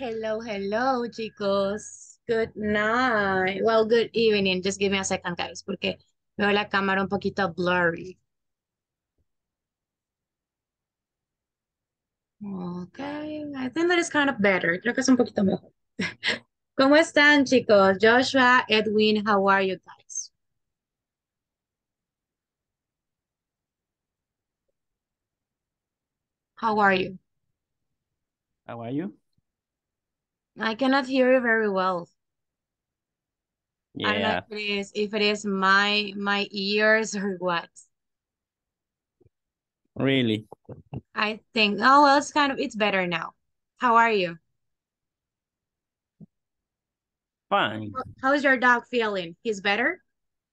Hello, hello, chicos. Good night. Well, good evening. Just give me a second, guys, porque veo la cámara un poquito blurry. Okay, I think that is kind of better. Creo que es un poquito mejor. ¿Cómo están, chicos? Joshua, Edwin, how are you guys? How are you? How are you? I cannot hear you very well. I don't know Yeah, if it is my ears or what. really I think, oh, well, it's better now. How are you? fine. How's your dog feeling? He's better?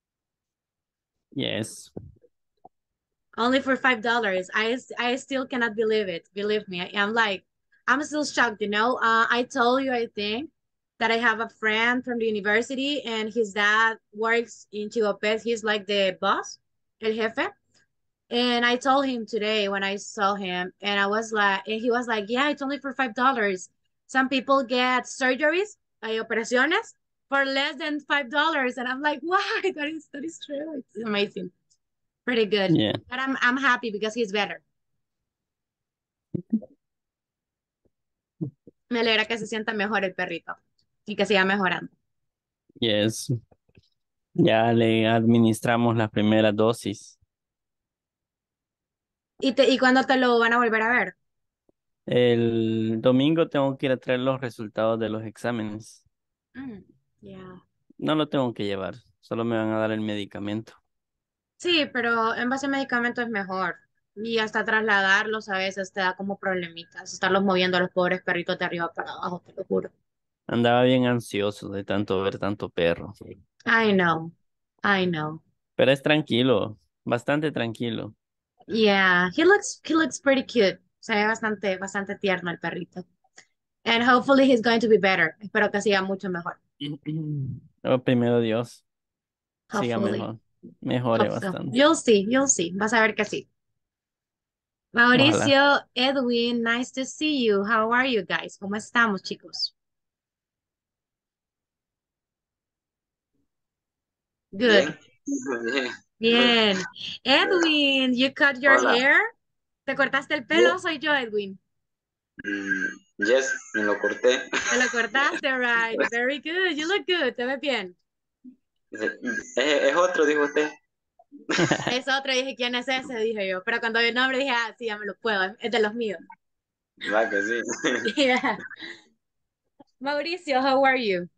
Yes. Only for $5. I still cannot believe it. Believe me. I'm still shocked, you know. I told you, I think, that I have a friend from the university and his dad works in Chigopes. He's like the boss, el jefe. And I told him today when I saw him, and he was like, yeah, it's only for $5. Some people get surgeries, operaciones, for less than $5. And I'm like, why? That is true. It's amazing. Pretty good. Yeah. But I'm happy because he's better. Me alegra que se sienta mejor el perrito y que siga mejorando. Yes. Ya le administramos la primera dosis. ¿Y cuándo te lo van a volver a ver? El domingo tengo que ir a traer los resultados de los exámenes. Mm, yeah. No lo tengo que llevar, solo me van a dar el medicamento. Sí, pero en base a medicamento es mejor. Y hasta trasladarlos a veces te da como problemitas. Estarlos moviendo a los pobres perritos de arriba para abajo, te lo juro. Andaba bien ansioso de tanto ver tanto perro. I know. I know. Pero es tranquilo, bastante tranquilo. Yeah, he looks pretty cute. Se ve bastante tierno el perrito. And hopefully he's going to be better. Espero que siga mucho mejor. Oh, primero Dios, siga Hopefully. mejor. Mejore Hope so. bastante. You'll see. You'll see. Vas a ver que sí. Ojalá. Mauricio, Edwin, nice to see you. How are you guys? ¿Cómo estamos, chicos? Good. Bien. Bien. Bien. Edwin, you cut your Hola. hair? ¿Te cortaste el pelo? Yes, Soy yo, Edwin. yes, me lo corté. ¿Te lo cortaste? Right. Very good. You look good. Te ves bien. Es otro, dijo usted. Es otro. Dije, ¿quién es ese? Dije yo. Pero cuando vi el nombre dije, sí, ya me lo puedo. Es de los míos. Va que sí. Yeah. Mauricio, how are you?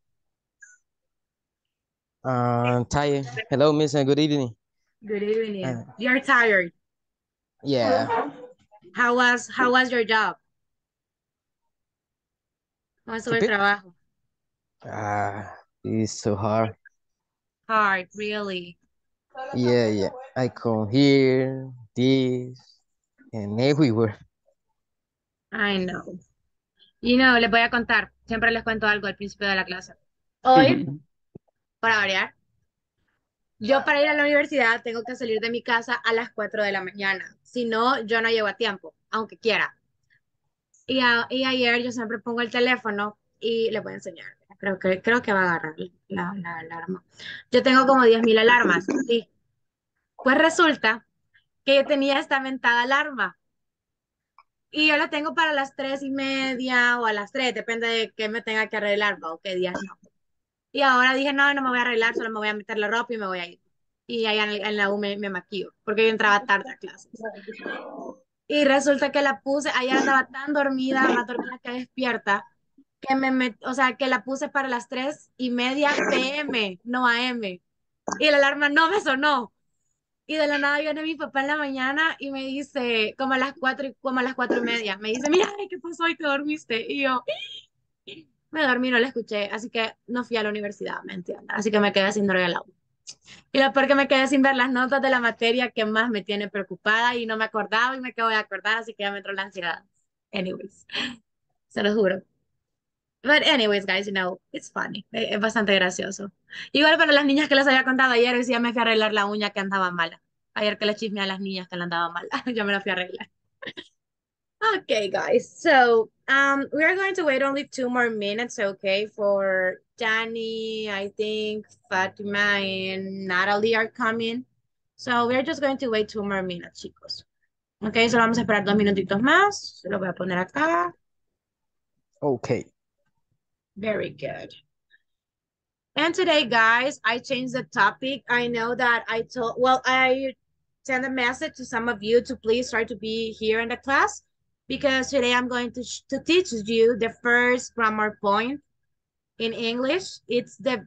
Ty, hello, Miss, and good evening. Good evening. Uh, You're tired. yeah, How was your job? ¿Cómo estuvo el repeat. trabajo? It's so hard. Hard, really. Yeah. I come here, this, and everywhere. I know. Les voy a contar. Siempre les cuento algo al principio de la clase. Hoy, para variar, yo para ir a la universidad tengo que salir de mi casa a las 4 de la mañana. Si no, yo no llego a tiempo, aunque quiera. Y ayer yo siempre pongo el teléfono y le voy a enseñar. Creo que va a agarrar la alarma. Yo tengo como 10.000 alarmas, sí. Pues resulta que yo tenía esta mentada alarma. Y yo la tengo para las 3:30 o a las 3, depende de qué me tenga que arreglar, ¿va? O qué días no. Y ahora dije, no, no me voy a arreglar, solo me voy a meter la ropa y me voy a ir. Y allá en la U me maquillo, porque yo entraba tarde a clases. Y resulta que la puse, ayer andaba tan dormida, más dormida que despierta, que o sea, que la puse para las 3:30 PM, no AM. Y la alarma no me sonó. Y de la nada viene mi papá en la mañana y me dice, como a las 4:30, me dice, mira, ay, ¿qué pasó? ¿Y te dormiste? Y yo, me dormí, no la escuché, así que no fui a la universidad, ¿me entiendes? Así que me quedé sin dormir al lado. Y lo peor que me quedé sin ver las notas de la materia que más me tiene preocupada y no me acordaba y me acabo de acordar, así que ya me entró la ansiedad. Anyways, se lo juro. But anyways, guys, it's funny. Es bastante gracioso. Igual para las niñas que les había contado ayer, hoy sí ya me fui a arreglar la uña que andaba mala. Ayer que les chismeé a las niñas que la andaba mala, yo me la fui a arreglar. Okay, guys. So, We are going to wait only 2 more minutes, okay, for Danny, I think Fatima and Natalie are coming. So we're just going to wait 2 more minutes, chicos. Ok, solo vamos a esperar 2 minutitos más. Se lo voy a poner acá. Okay. Very good. And today, guys, I changed the topic. I know that I sent a message to some of you to please try to be here in the class because today I'm going to teach you the first grammar point in English. It's the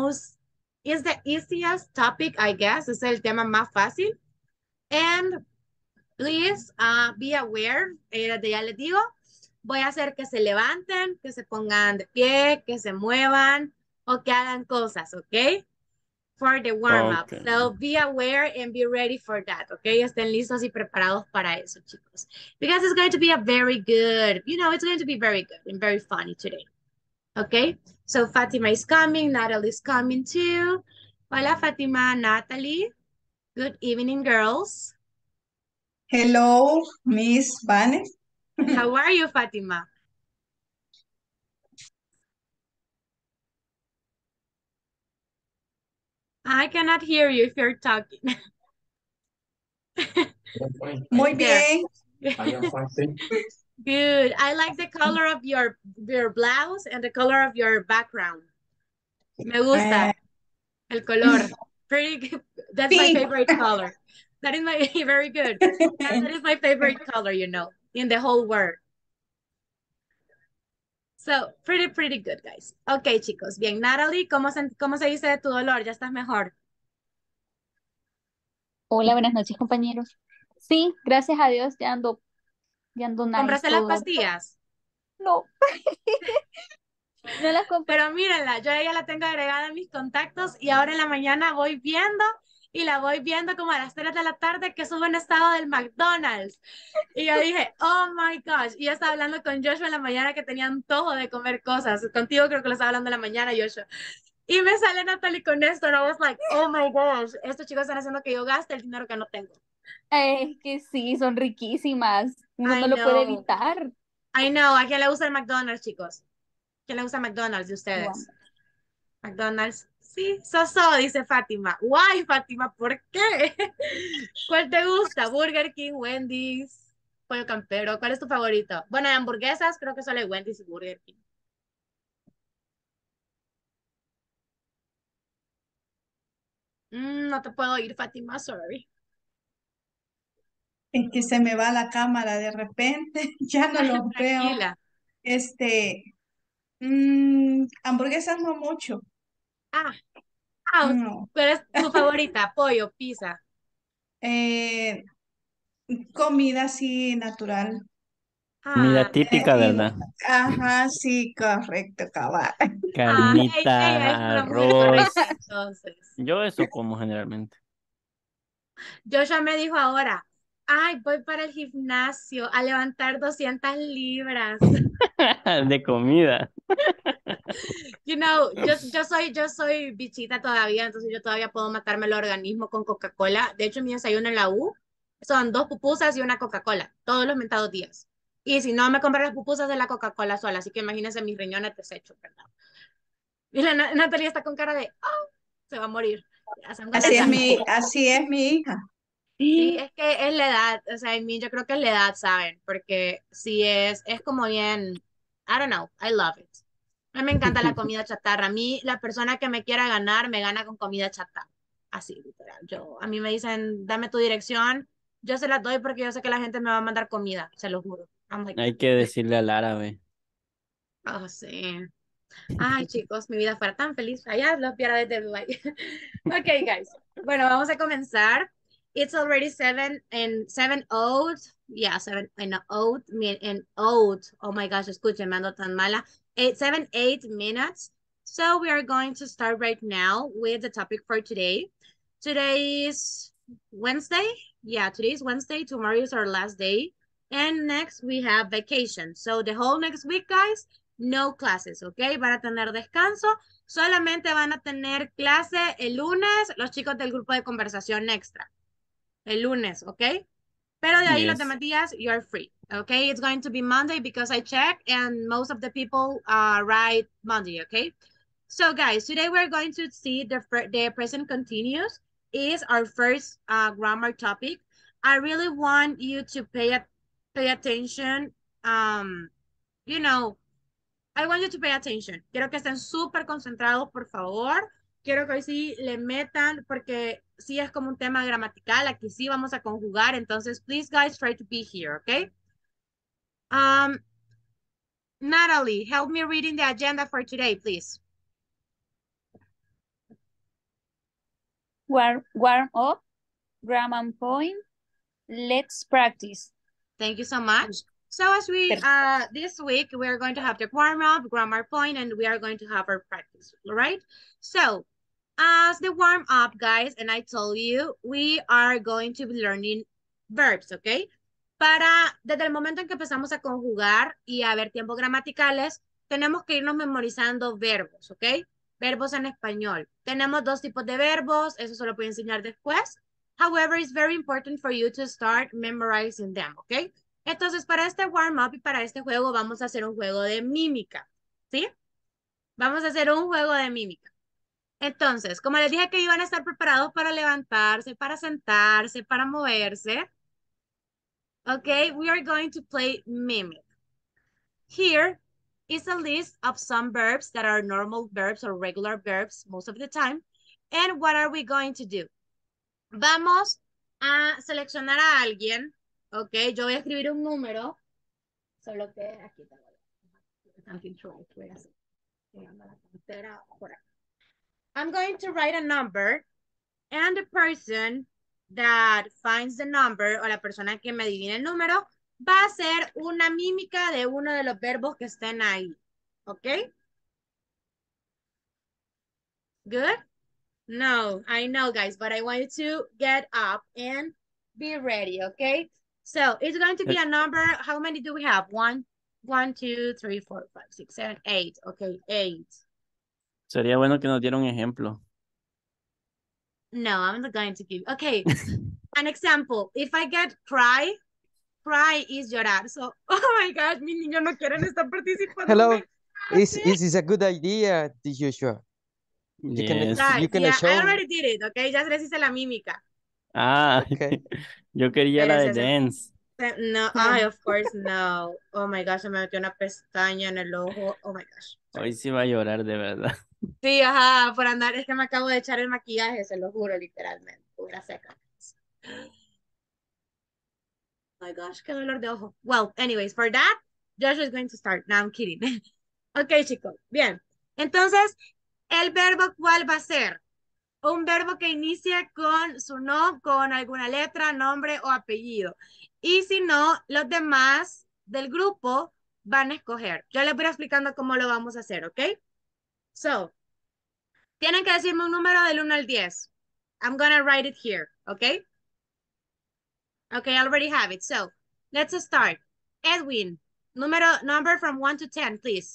easiest topic, I guess. Es el tema más fácil. And please be aware, ya les digo, voy a hacer que se levanten, que se pongan de pie, que se muevan o que hagan cosas, ¿ok? For the warm-up. Okay. So be aware and be ready for that, ¿ok? Estén listos y preparados para eso, chicos. Because it's going to be a very good, it's going to be very good and very funny today. Okay, so Fatima is coming, Natalie is coming too. Hola, Fatima, Natalie. Good evening, girls. Hello, Miss Vane. How are you, Fatima? I cannot hear you if you're talking. Muy There. bien. Good. I like the color of your blouse and the color of your background. Me gusta el color. Pretty good. That's my Pink. favorite color. That is my very good. That is my favorite color, in the whole world. So, pretty good, guys. Ok, chicos. Bien, Natalie, ¿cómo se dice de tu dolor? ¿Ya estás mejor? Hola, buenas noches, compañeros. Sí, gracias a Dios, ya ando nice. ¿Compraste las todo. pastillas? No. No las compré. Pero mírenla, yo ya la tengo agregada en mis contactos y ahora en la mañana voy viendo y la voy viendo como a las 3 de la tarde que sube un estado del McDonald's. Y yo dije, oh my gosh. Y yo estaba hablando con Joshua en la mañana que tenía antojo de comer cosas. Contigo creo que lo estaba hablando en la mañana, Joshua. Y me sale Natalie con esto, and I was like, oh my gosh, estos chicos están haciendo que yo gaste el dinero que no tengo. Es que sí, son riquísimas. Uno I no lo puede know. evitar. I know. ¿A quién le gusta el McDonald's, chicos? ¿Quién le gusta McDonald's de ustedes? Bueno. McDonald's. Sí, Soso, dice Fátima. Guay, Fátima, ¿por qué? ¿Cuál te gusta? Burger King, Wendy's, Pollo Campero. ¿Cuál es tu favorito? Bueno, de hamburguesas creo que solo hay Wendy's y Burger King. No te puedo ir, Fátima, sorry. Es que se me va la cámara de repente, ya no los veo. Tranquila. Hamburguesas no mucho. No. ¿Cuál es tu favorita? Pollo, pizza. Comida así natural. Comida típica, ¿verdad? Ajá, sí, correcto, cabal. Ella es Carnita, una mujer correcta, arroz. entonces. Yo eso como generalmente. Joshua me dijo ahora, ay, voy para el gimnasio a levantar 200 libras. De comida. Yo soy bichita todavía, entonces yo todavía puedo matarme el organismo con Coca-Cola. De hecho, mi desayuno en la U son 2 pupusas y una Coca-Cola, todos los mentados días. Y si no, me compré las pupusas de la Coca-Cola sola, así que imagínense mis riñones deshechos, ¿verdad? Y la Natalia está con cara de, oh, se va a morir. Así es mi hija. Sí, es que es la edad, o sea, yo creo que es la edad, ¿saben? Porque sí es como bien, I don't know, I love it. A mí me encanta la comida chatarra. A mí, la persona que me quiera ganar, me gana con comida chatarra. Así, literal. A mí me dicen, dame tu dirección, yo se la doy porque yo sé que la gente me va a mandar comida, se lo juro. I'm like, Hay que decirle al árabe. oh, sí. Ay, chicos, mi vida fuera tan feliz. Allá los viera desde Dubai. Ok, guys. Bueno, vamos a comenzar. It's already 7:08. Yeah, 7:08. Oh my gosh, escuchen, me ando tan mala. 8 minutes. So we are going to start right now with the topic for today. Today is Wednesday. Yeah, today is Wednesday. Tomorrow is our last day. And next we have vacation. So the whole next week, guys, no classes, ¿ok? Van a tener descanso. Solamente van a tener clase el lunes los chicos del grupo de conversación extra. El lunes, ¿ok? Pero de ahí los Yes. demás días, you're free. Okay, it's going to be Monday because I checked and most of the people write Monday, okay? So guys, today we're going to see the present continuous is our first grammar topic. I really want you to pay attention. You know, I want you to pay attention. Quiero que estén súper concentrados, por favor. Quiero que hoy sí le metan, porque sí es como un tema gramatical. Aquí sí vamos a conjugar. Entonces, please, guys, try to be here, okay? Natalie, help me reading the agenda for today, please. Warm up, grammar point. Let's practice. Thank you so much. So as we, this week, we are going to have the warm up, grammar point, and we are going to have our practice, all right? So as the warm up, guys, and I told you, we are going to be learning verbs, okay? Desde el momento en que empezamos a conjugar y a ver tiempos gramaticales, tenemos que irnos memorizando verbos, ¿ok? Verbos en español. Tenemos dos tipos de verbos, eso se lo voy a enseñar después. However, it's very important for you to start memorizing them, ¿ok? Entonces, para este warm-up y para este juego, vamos a hacer un juego de mímica, ¿sí? Vamos a hacer un juego de mímica. Entonces, como les dije que iban a estar preparados para levantarse, para sentarse, para moverse, okay, we are going to play mimic. Here is a list of some verbs that are normal verbs or regular verbs most of the time. And what are we going to do? Vamos a seleccionar a alguien. Ok, yo voy a escribir un número. Solo que aquí tengo something to write. Voy a hacer. I'm going to write a number. And the person that finds the number, o la persona que me adivina el número, va a hacer una mímica de uno de los verbos que estén ahí. ¿Ok? Good? No, I know, guys, but I want you to get up and be ready, okay? So it's going to be a number. How many do we have? One, 2, 3, 4, 5, 6, 7, 8. Okay, 8. Sería bueno que nos diera un ejemplo. No, I'm not going to give. Okay, an example. If I get cry is llorar. So, oh my gosh, mis niños no quieren estar participando. Hello. Is a good idea, Joshua. You Yes. can yeah, show. I already did it, okay? Ya les hice la mímica. Ah, Okay. yo quería la de dance. No, ay, of course, no. Oh my gosh, se me metió una pestaña en el ojo. Oh my gosh. Hoy sí va a llorar de verdad. Sí, ajá, por andar, es que me acabo de echar el maquillaje, se lo juro, literalmente. Hubiera seca. Oh my gosh, qué dolor de ojo. Well, anyways, for that, Joshua is going to start. No, I'm kidding. Ok, chicos, bien. Entonces, ¿el verbo cuál va a ser? Un verbo que inicie con su nombre, con alguna letra, nombre o apellido. Y si no, los demás del grupo van a escoger. Yo les voy explicando cómo lo vamos a hacer, ¿ok? So, tienen que decirme un número del 1 al 10. I'm gonna write it here, ¿ok? Okay, I already have it. So, let's start. Edwin, number from 1 to 10, please.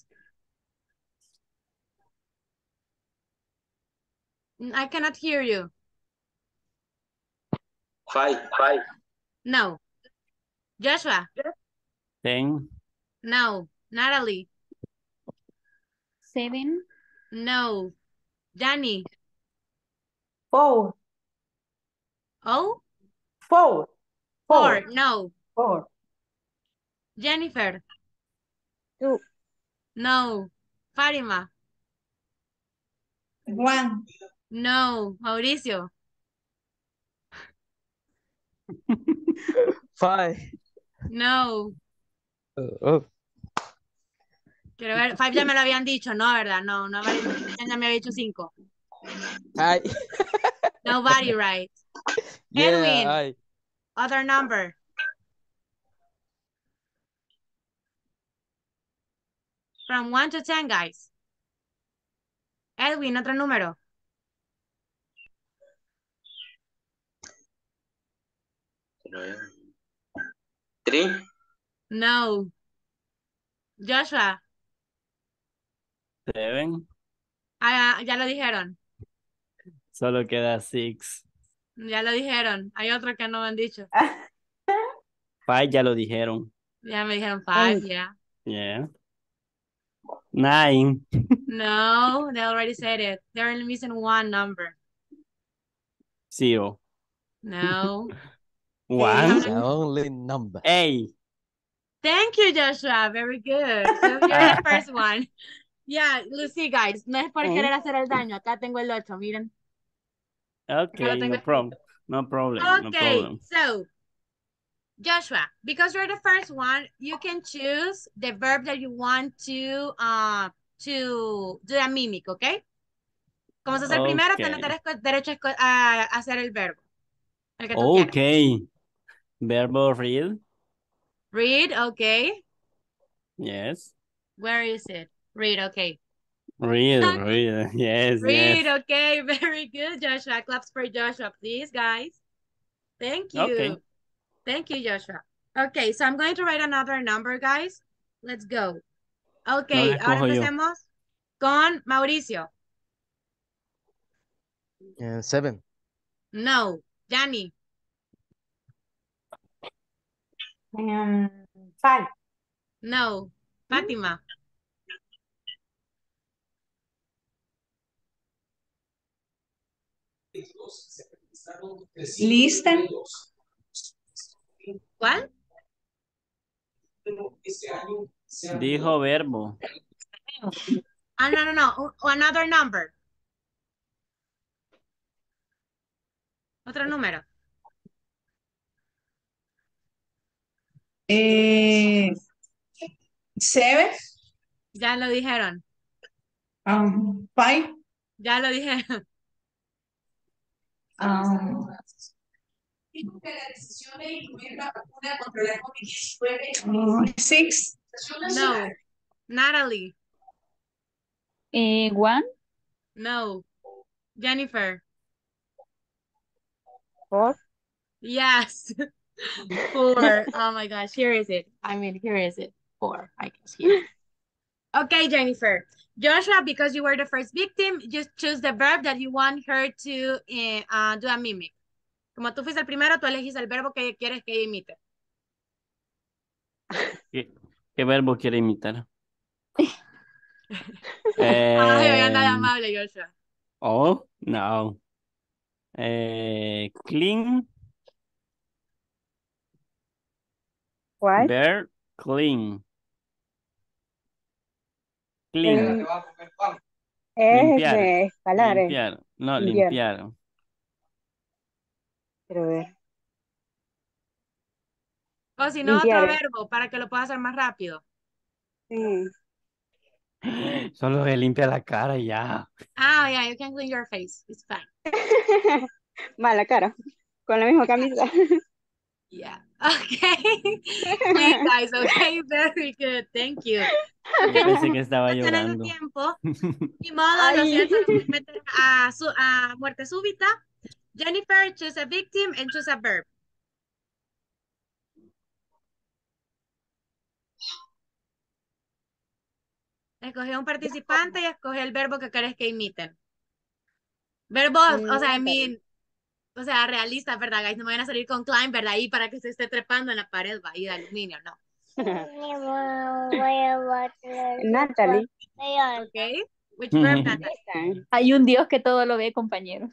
I cannot hear you. 5. No. Joshua? 10. No. Natalie? 7. No. Danny? 4. Oh? 4. 4. No. 4. Jennifer? 2. No. Fatima? 1. No. Mauricio? 5. No. Oh. Quiero ver. 5 ya me lo habían dicho, ¿no? ¿Verdad? No, no. Ya me había dicho 5. Nobody, right? Edwin, Yeah, other number. From 1 to 10, guys. Edwin, otro número. 3. No. Joshua. 7. Ah, ya lo dijeron. Solo queda 6. Ya lo dijeron. Hay otro que no me han dicho. Five ya lo dijeron. Ya me dijeron five, Eight. yeah. Yeah. Nine. No, they already said it. They're only missing one number. Zero. No. One. The only number. Eight. Thank you, Joshua. Very good. So you're the first one. Yeah, Lucy, guys, no es por querer hacer el daño. Acá tengo el 8, miren. Acá lo Okay, tengo no escrito. problem. No problem. No Okay, problem. so Joshua, because you're the first one, you can choose the verb that you want to do a mimic, okay? Como sos el primero, tenés Okay. derecho a hacer el verbo, el que tú quieras. Okay. Verbo read. Read, okay. Yes. Where is it? Read, okay. Read. Yes, Read, yes. okay. Very good, Joshua. Claps for Joshua, please, guys. Thank you. Okay. Thank you, Joshua. Okay, so I'm going to write another number, guys. Let's go. Okay, No la ahora escojo yo. empecemos con Mauricio. 7. No. Yanni. Five. No. Fátima. Listen. ¿Cuál? Dijo verbo. Ah, no. Another number. Otro número. Seven. Ya lo dijeron. Five. Ya lo dijeron. Six. No. Natalie. One. No. Jennifer. Four. Yes. 4. Oh my gosh. Here is it. Here is it. 4. I guess here. Okay, Jennifer. Joshua, because you were the first victim, just choose the verb that you want her to do a mimic. Como tú fuiste el primero, tú elegís el verbo que quieres que ella imite. ¿Qué verbo quiere imitar? Ay, voy a andar amable, Joshua. Oh, no. Clean. What? Bear, clean. Clean. Es Limpiar. de escalar. Limpiar. No, Limpiar. limpiar. Quiero ver. O si no, Limpiar. otro verbo para que lo pueda hacer más rápido. Sí. Solo que limpia la cara y ya. Ah, yeah, you can clean your face. It's fine. Mala cara. Con la misma camisa. Yeah. Okay. Please, guys. Okay. Very good. Thank you. Okay. Pensé que estaba No tenemos llorando. tiempo. Ni modo, lo siento, lo voy a meter a muerte súbita. Jennifer, choose a victim and choose a verb. Escoge un participante y escoge el verbo que querés que imiten. Verbos, o sea, o sea, realistas, ¿verdad, guys? No me van a salir con climb, ¿verdad? Ahí para que se esté trepando en la pared, ahí de aluminio, no. Natalie. Okay. Which verb, Natalie? Hay un Dios que todo lo ve, compañeros.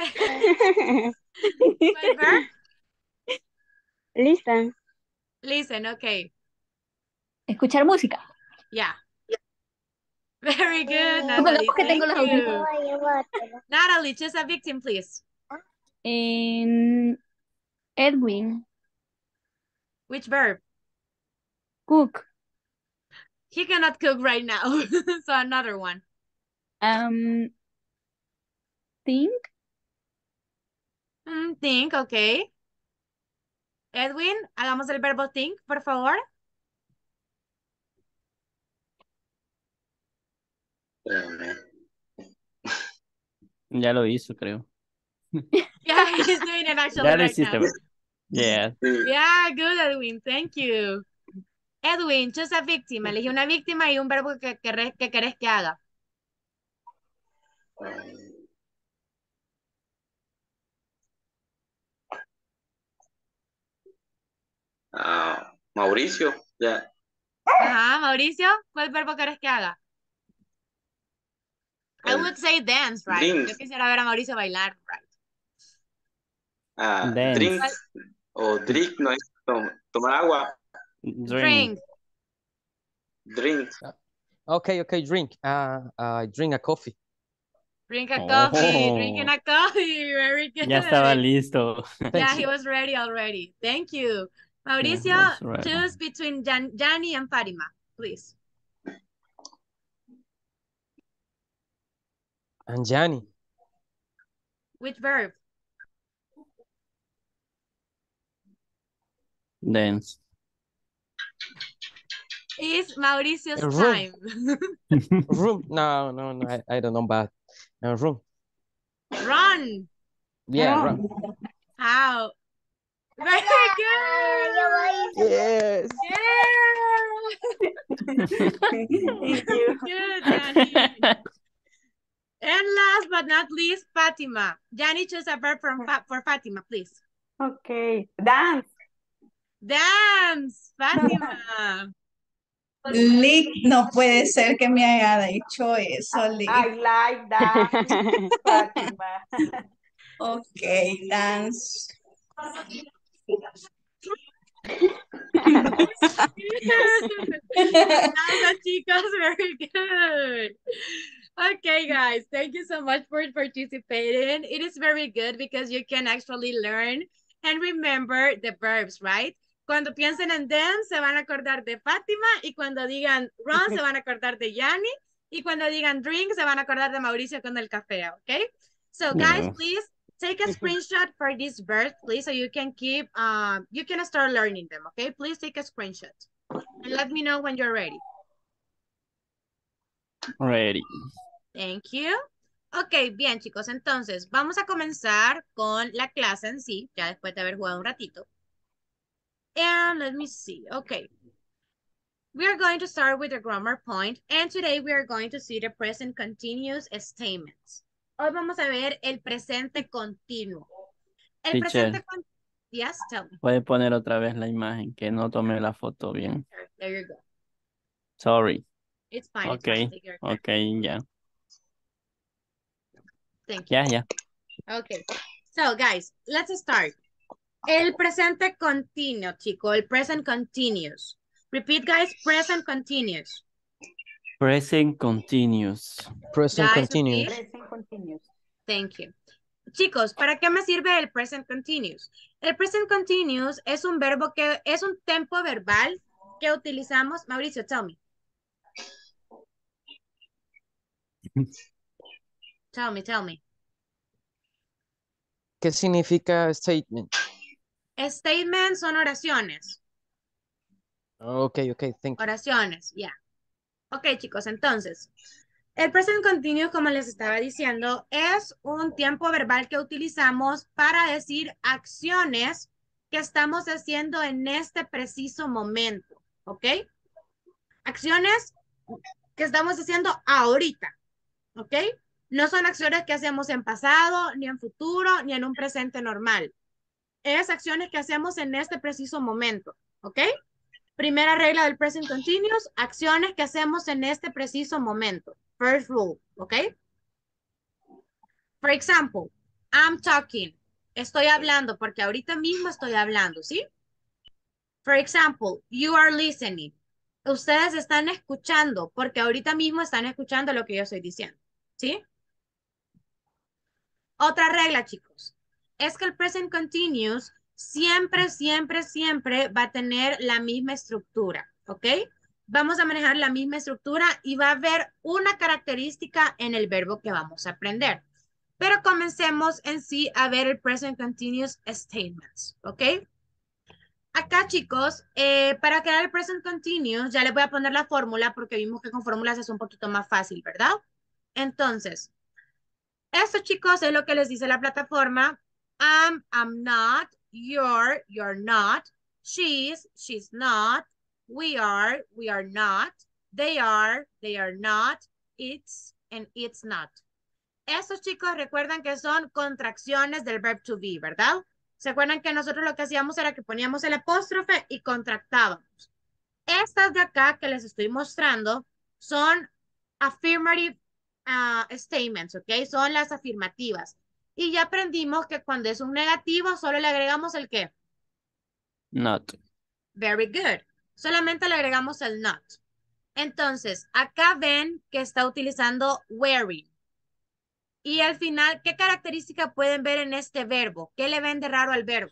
¿Cuál verb? Listen. Listen, okay. Escuchar música. Yeah. Very good, Supongamos Natalie. que tengo Thank los you. audífonos. Natalie, choose a victim, please. Edwin. Which verb? Cook. He cannot cook right now. So another one. Think. Think, okay. Edwin, hagamos el verbo think, por favor. Ya lo hizo, creo. Yeah, he's doing it actually Ya lo right hiciste, now. ¿verdad? Yeah. Yeah, good, Edwin. Thank you. Edwin, choose a victim. Elige una víctima y un verbo que querés que haga. Mauricio, ya. Ajá, Mauricio, ¿cuál verbo querés que haga? I El would say dance, right? drink, Yo quisiera ver a Mauricio bailar, right? drink Dance. ¿Cuál? o drink, no es tomar agua. Drink. Drink. Drink. Okay, okay, drink. Drink a coffee. Drink a coffee. Drinking Oh, a coffee. Very ya estaba good. listo. Yeah, Thank he you. was ready already. Thank you. He Mauricio, was ready. choose between Gianni and Fatima, please. And Johnny. Which verb? Dance. Is Mauricio's Room. time. Room. No, no, no. I don't know, but room. Run. Yeah, No. room. How? Very good. Yes. Yeah. Thank you. Good, Gianni. And last but not least, Fatima. Gianni, choose a verb for Fatima, please. Okay. Dance. Dance, Fatima. Lick, no puede ser que me haya dicho eso, Lick. I like that, Fatima. Ok, dance. Aplausos, chicos, very good. Okay, guys, thank you so much for participating. It is very good because you can actually learn and remember the verbs, right? Cuando piensen en dance, se van a acordar de Fátima, y cuando digan run, se van a acordar de Yanni, y cuando digan drink, se van a acordar de Mauricio con el café, okay? So, guys, Yes. please take a screenshot for this verb, please, so you can keep, you can start learning them, okay? Please take a screenshot and let me know when you're ready. Ready. Thank you. Ok, bien, chicos. Entonces, vamos a comenzar con la clase en sí, ya después de haber jugado un ratito. And let me see. Okay. We are going to start with the grammar point, and today we are going to see the present continuous statements. Hoy vamos a ver el presente continuo. El Teacher, presente continuo. Yes, tell me. puede poner otra vez la imagen, que no tomé la foto bien. There you go. Sorry. It's fine. It's Okay. fine. Take your time. Okay, ya. Thank you. Ya. Okay. So, guys, let's start. El presente continuo, chico. El present continuous. Repeat, guys. Present continuous. Present continuous. Present Guys, continuous. repeat. Present continuous. Thank you. Chicos, ¿para qué me sirve el present continuous? El present continuous es un verbo que es un tiempo verbal que utilizamos. Mauricio, tell me. Tell me. ¿Qué significa statement? Statements son oraciones. Okay, okay, thank you. Oraciones, ya. Ok, chicos, entonces, el present continuous, como les estaba diciendo, es un tiempo verbal que utilizamos para decir acciones que estamos haciendo en este preciso momento, ¿ok? Acciones que estamos haciendo ahorita, ¿ok? No son acciones que hacemos en pasado, ni en futuro, ni en un presente normal. Es acciones que hacemos en este preciso momento, ¿ok? Primera regla del present continuous, acciones que hacemos en este preciso momento. First rule, ¿ok? For example, I'm talking. Estoy hablando porque ahorita mismo estoy hablando, ¿sí? For example, you are listening. Ustedes están escuchando porque ahorita mismo están escuchando lo que yo estoy diciendo, ¿sí? Otra regla, chicos, es que el present continuous siempre va a tener la misma estructura, ¿ok? Vamos a manejar la misma estructura y va a haber una característica en el verbo que vamos a aprender. Pero comencemos en sí a ver el present continuous statements, ¿ok? Acá, chicos, para crear el present continuous, ya les voy a poner la fórmula porque vimos que con fórmulas es un poquito más fácil, ¿verdad? Entonces, esto, chicos, es lo que les dice la plataforma. I'm not, you're not, she's not, we are not, they are not, it's, and it's not. Estos, chicos, recuerdan que son contracciones del verb to be, ¿verdad? ¿Se acuerdan que nosotros lo que hacíamos era que poníamos el apóstrofe y contractábamos? Estas de acá que les estoy mostrando son affirmative statements, ¿ok? Son las afirmativas. Y ya aprendimos que cuando es un negativo solo le agregamos el ¿qué? Not. Very good. Solamente le agregamos el not. Entonces, acá ven que está utilizando wearing. Y al final, ¿qué característica pueden ver en este verbo? ¿Qué le ven de raro al verbo?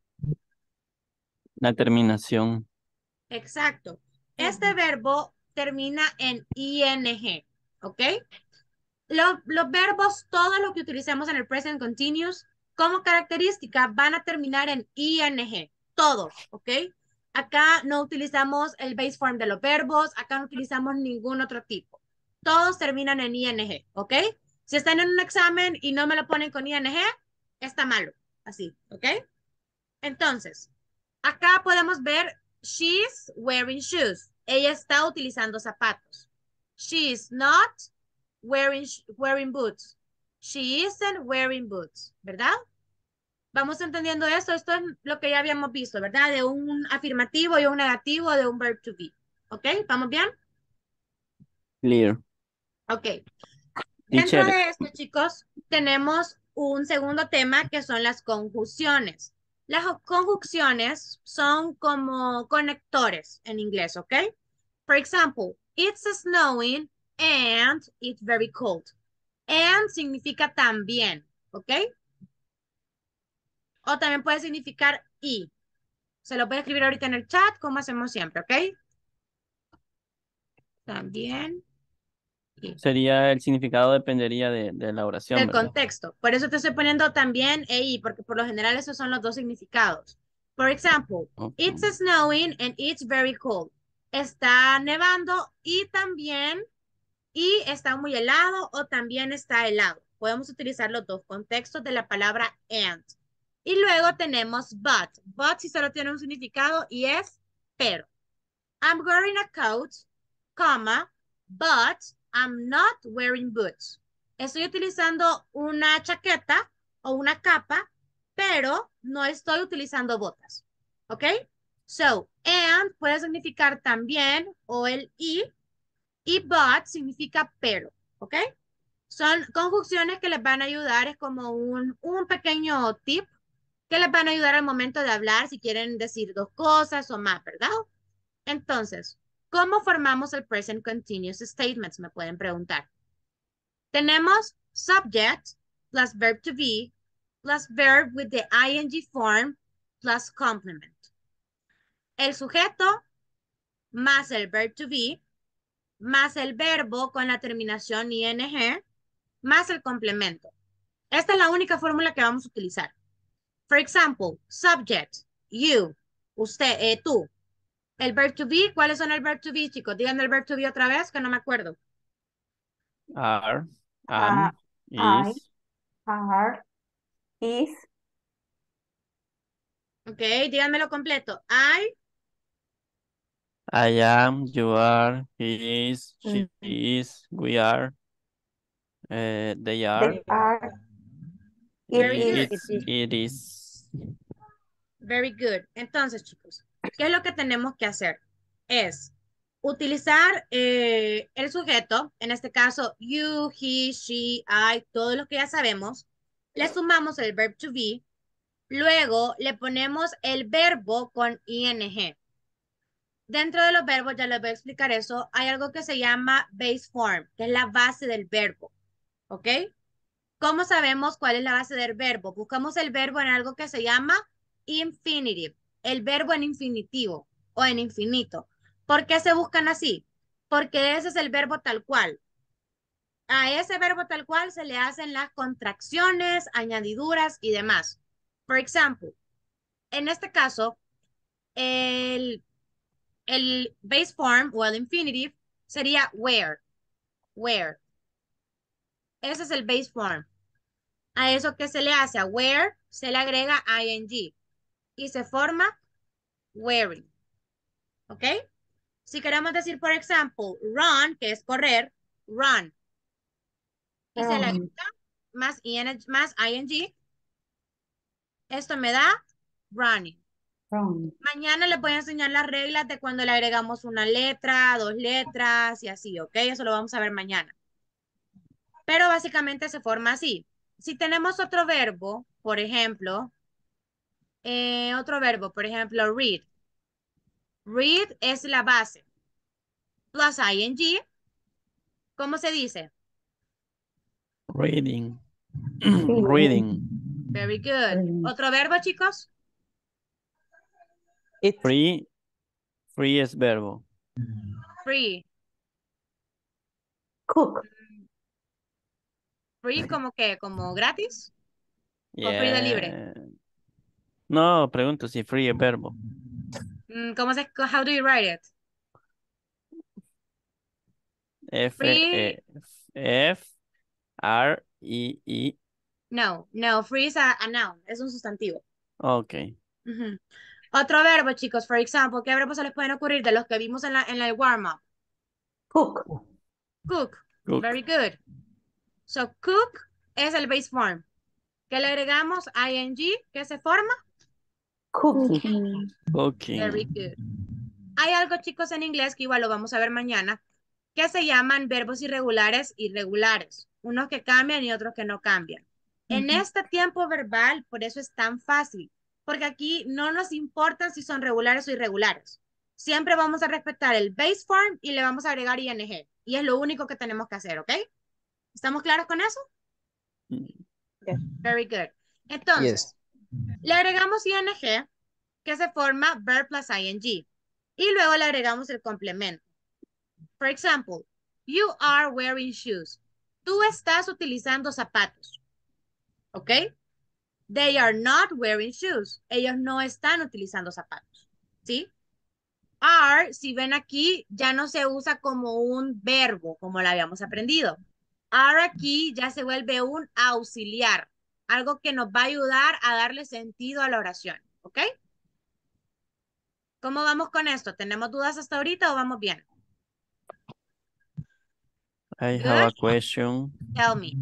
La terminación. Exacto. Este verbo termina en ing, ¿ok? Los verbos, todos los que utilizamos en el present continuous, como característica van a terminar en ing, todos, ¿ok? Acá no utilizamos el base form de los verbos, acá no utilizamos ningún otro tipo. Todos terminan en ing, ¿ok? Si están en un examen y no me lo ponen con ing, está malo, así, ¿ok? Entonces, acá podemos ver, she's wearing shoes. Ella está utilizando zapatos. She's not wearing boots. She isn't wearing boots, ¿verdad? Vamos entendiendo eso. Esto es lo que ya habíamos visto, ¿verdad? De un afirmativo y un negativo de un verb to be. ¿Ok? ¿Vamos bien? Clear. Ok. Dentro Teacher, de esto, chicos, tenemos un segundo tema que son las conjunciones. Las conjunciones son como conectores en inglés, ¿ok? For example, it's snowing and it's very cold. And significa también, ¿ok? O también puede significar y. Se lo voy a escribir ahorita en el chat, como hacemos siempre, ¿ok? También y. sería el significado dependería de la oración, Del ¿verdad? contexto. Por eso te estoy poniendo también y, porque por lo general esos son los dos significados. For example, Ok. it's snowing and it's very cold. Está nevando y también, y está muy helado o también está helado. Podemos utilizar los dos contextos de la palabra and. Y luego tenemos but. But si solo tiene un significado y es pero. I'm wearing a coat, comma, but I'm not wearing boots. Estoy utilizando una chaqueta o una capa, pero no estoy utilizando botas. ¿Ok? So, and puede significar también o el y but significa pero. ¿Ok? Son conjunciones que les van a ayudar, es como un pequeño tip que les van a ayudar al momento de hablar si quieren decir dos cosas o más, ¿verdad? Entonces, ¿cómo formamos el present continuous statements? Me pueden preguntar. Tenemos subject plus verb to be plus verb with the ing form plus complement. El sujeto más el verb to be más el verbo con la terminación ing más el complemento. Esta es la única fórmula que vamos a utilizar. For example, subject, you, usted, tú. El verb to be, ¿cuáles son el verb to be, chicos? Díganme el verb to be otra vez, que no me acuerdo. Are, Ah, am, I, is, are, is, Ok, díganmelo completo. I am, you are, he is, she is, we are, they are, they are, it Very good. is. it is. Very good. Entonces, chicos, ¿qué es lo que tenemos que hacer? Es utilizar el sujeto, en este caso, you, he, she, I, todo lo que ya sabemos. Le sumamos el verb to be. Luego le ponemos el verbo con ing. Dentro de los verbos, ya les voy a explicar eso, hay algo que se llama base form, que es la base del verbo. ¿Ok? ¿Cómo sabemos cuál es la base del verbo? Buscamos el verbo en algo que se llama infinitive, el verbo en infinitivo o en infinito. ¿Por qué se buscan así? Porque ese es el verbo tal cual. A ese verbo tal cual se le hacen las contracciones, añadiduras y demás. Por ejemplo, en este caso, el base form o el infinitive sería where. Where. Ese es el base form. A eso que se le hace a where se le agrega ing y se forma wearing. ¿Ok? Si queremos decir, por ejemplo, run, que es correr, run. Y se le agrega más ing Esto me da running. From. Mañana les voy a enseñar las reglas de cuando le agregamos una letra, dos letras y así, ¿ok? Eso lo vamos a ver mañana. Pero básicamente se forma así. Si tenemos otro verbo, por ejemplo, read. Read es la base. Plus ing, ¿cómo se dice? Reading. Reading. Reading. Very good. Reading. ¿Otro verbo, chicos? It. Free. Free es verbo. Free. Cook. Free como que, como gratis o free de libre. Yeah. No, pregunto si free es verbo. How do you write it? Free. F-R-E-E. No, free is a noun, es un sustantivo. Ok. Ujú. Otro verbo, chicos, for example, ¿qué verbos se les pueden ocurrir de los que vimos en el warm-up? Cook. Cook. Cook. Very good. So, cook es el base form. ¿Qué le agregamos? ing, ¿qué se forma? Cooking. Very Cooking. good. Hay algo, chicos, en inglés que igual lo vamos a ver mañana, que se llaman verbos irregulares irregulares. Unos que cambian y otros que no cambian. En este tiempo verbal, por eso es tan fácil, porque aquí no nos importa si son regulares o irregulares. Siempre vamos a respetar el base form y le vamos a agregar ing. Y es lo único que tenemos que hacer, ¿ok? ¿Estamos claros con eso? Very good. Entonces, le agregamos ing, que se forma verb plus ing. Y luego le agregamos el complemento. For example, you are wearing shoes. Tú estás utilizando zapatos. ¿Ok? They are not wearing shoes. Ellos no están utilizando zapatos. ¿Sí? Are, si ven aquí, ya no se usa como un verbo, como lo habíamos aprendido. Are aquí ya se vuelve un auxiliar. Algo que nos va a ayudar a darle sentido a la oración. ¿Ok? ¿Cómo vamos con esto? ¿Tenemos dudas hasta ahorita o vamos bien? I Good? have a question. Tell me.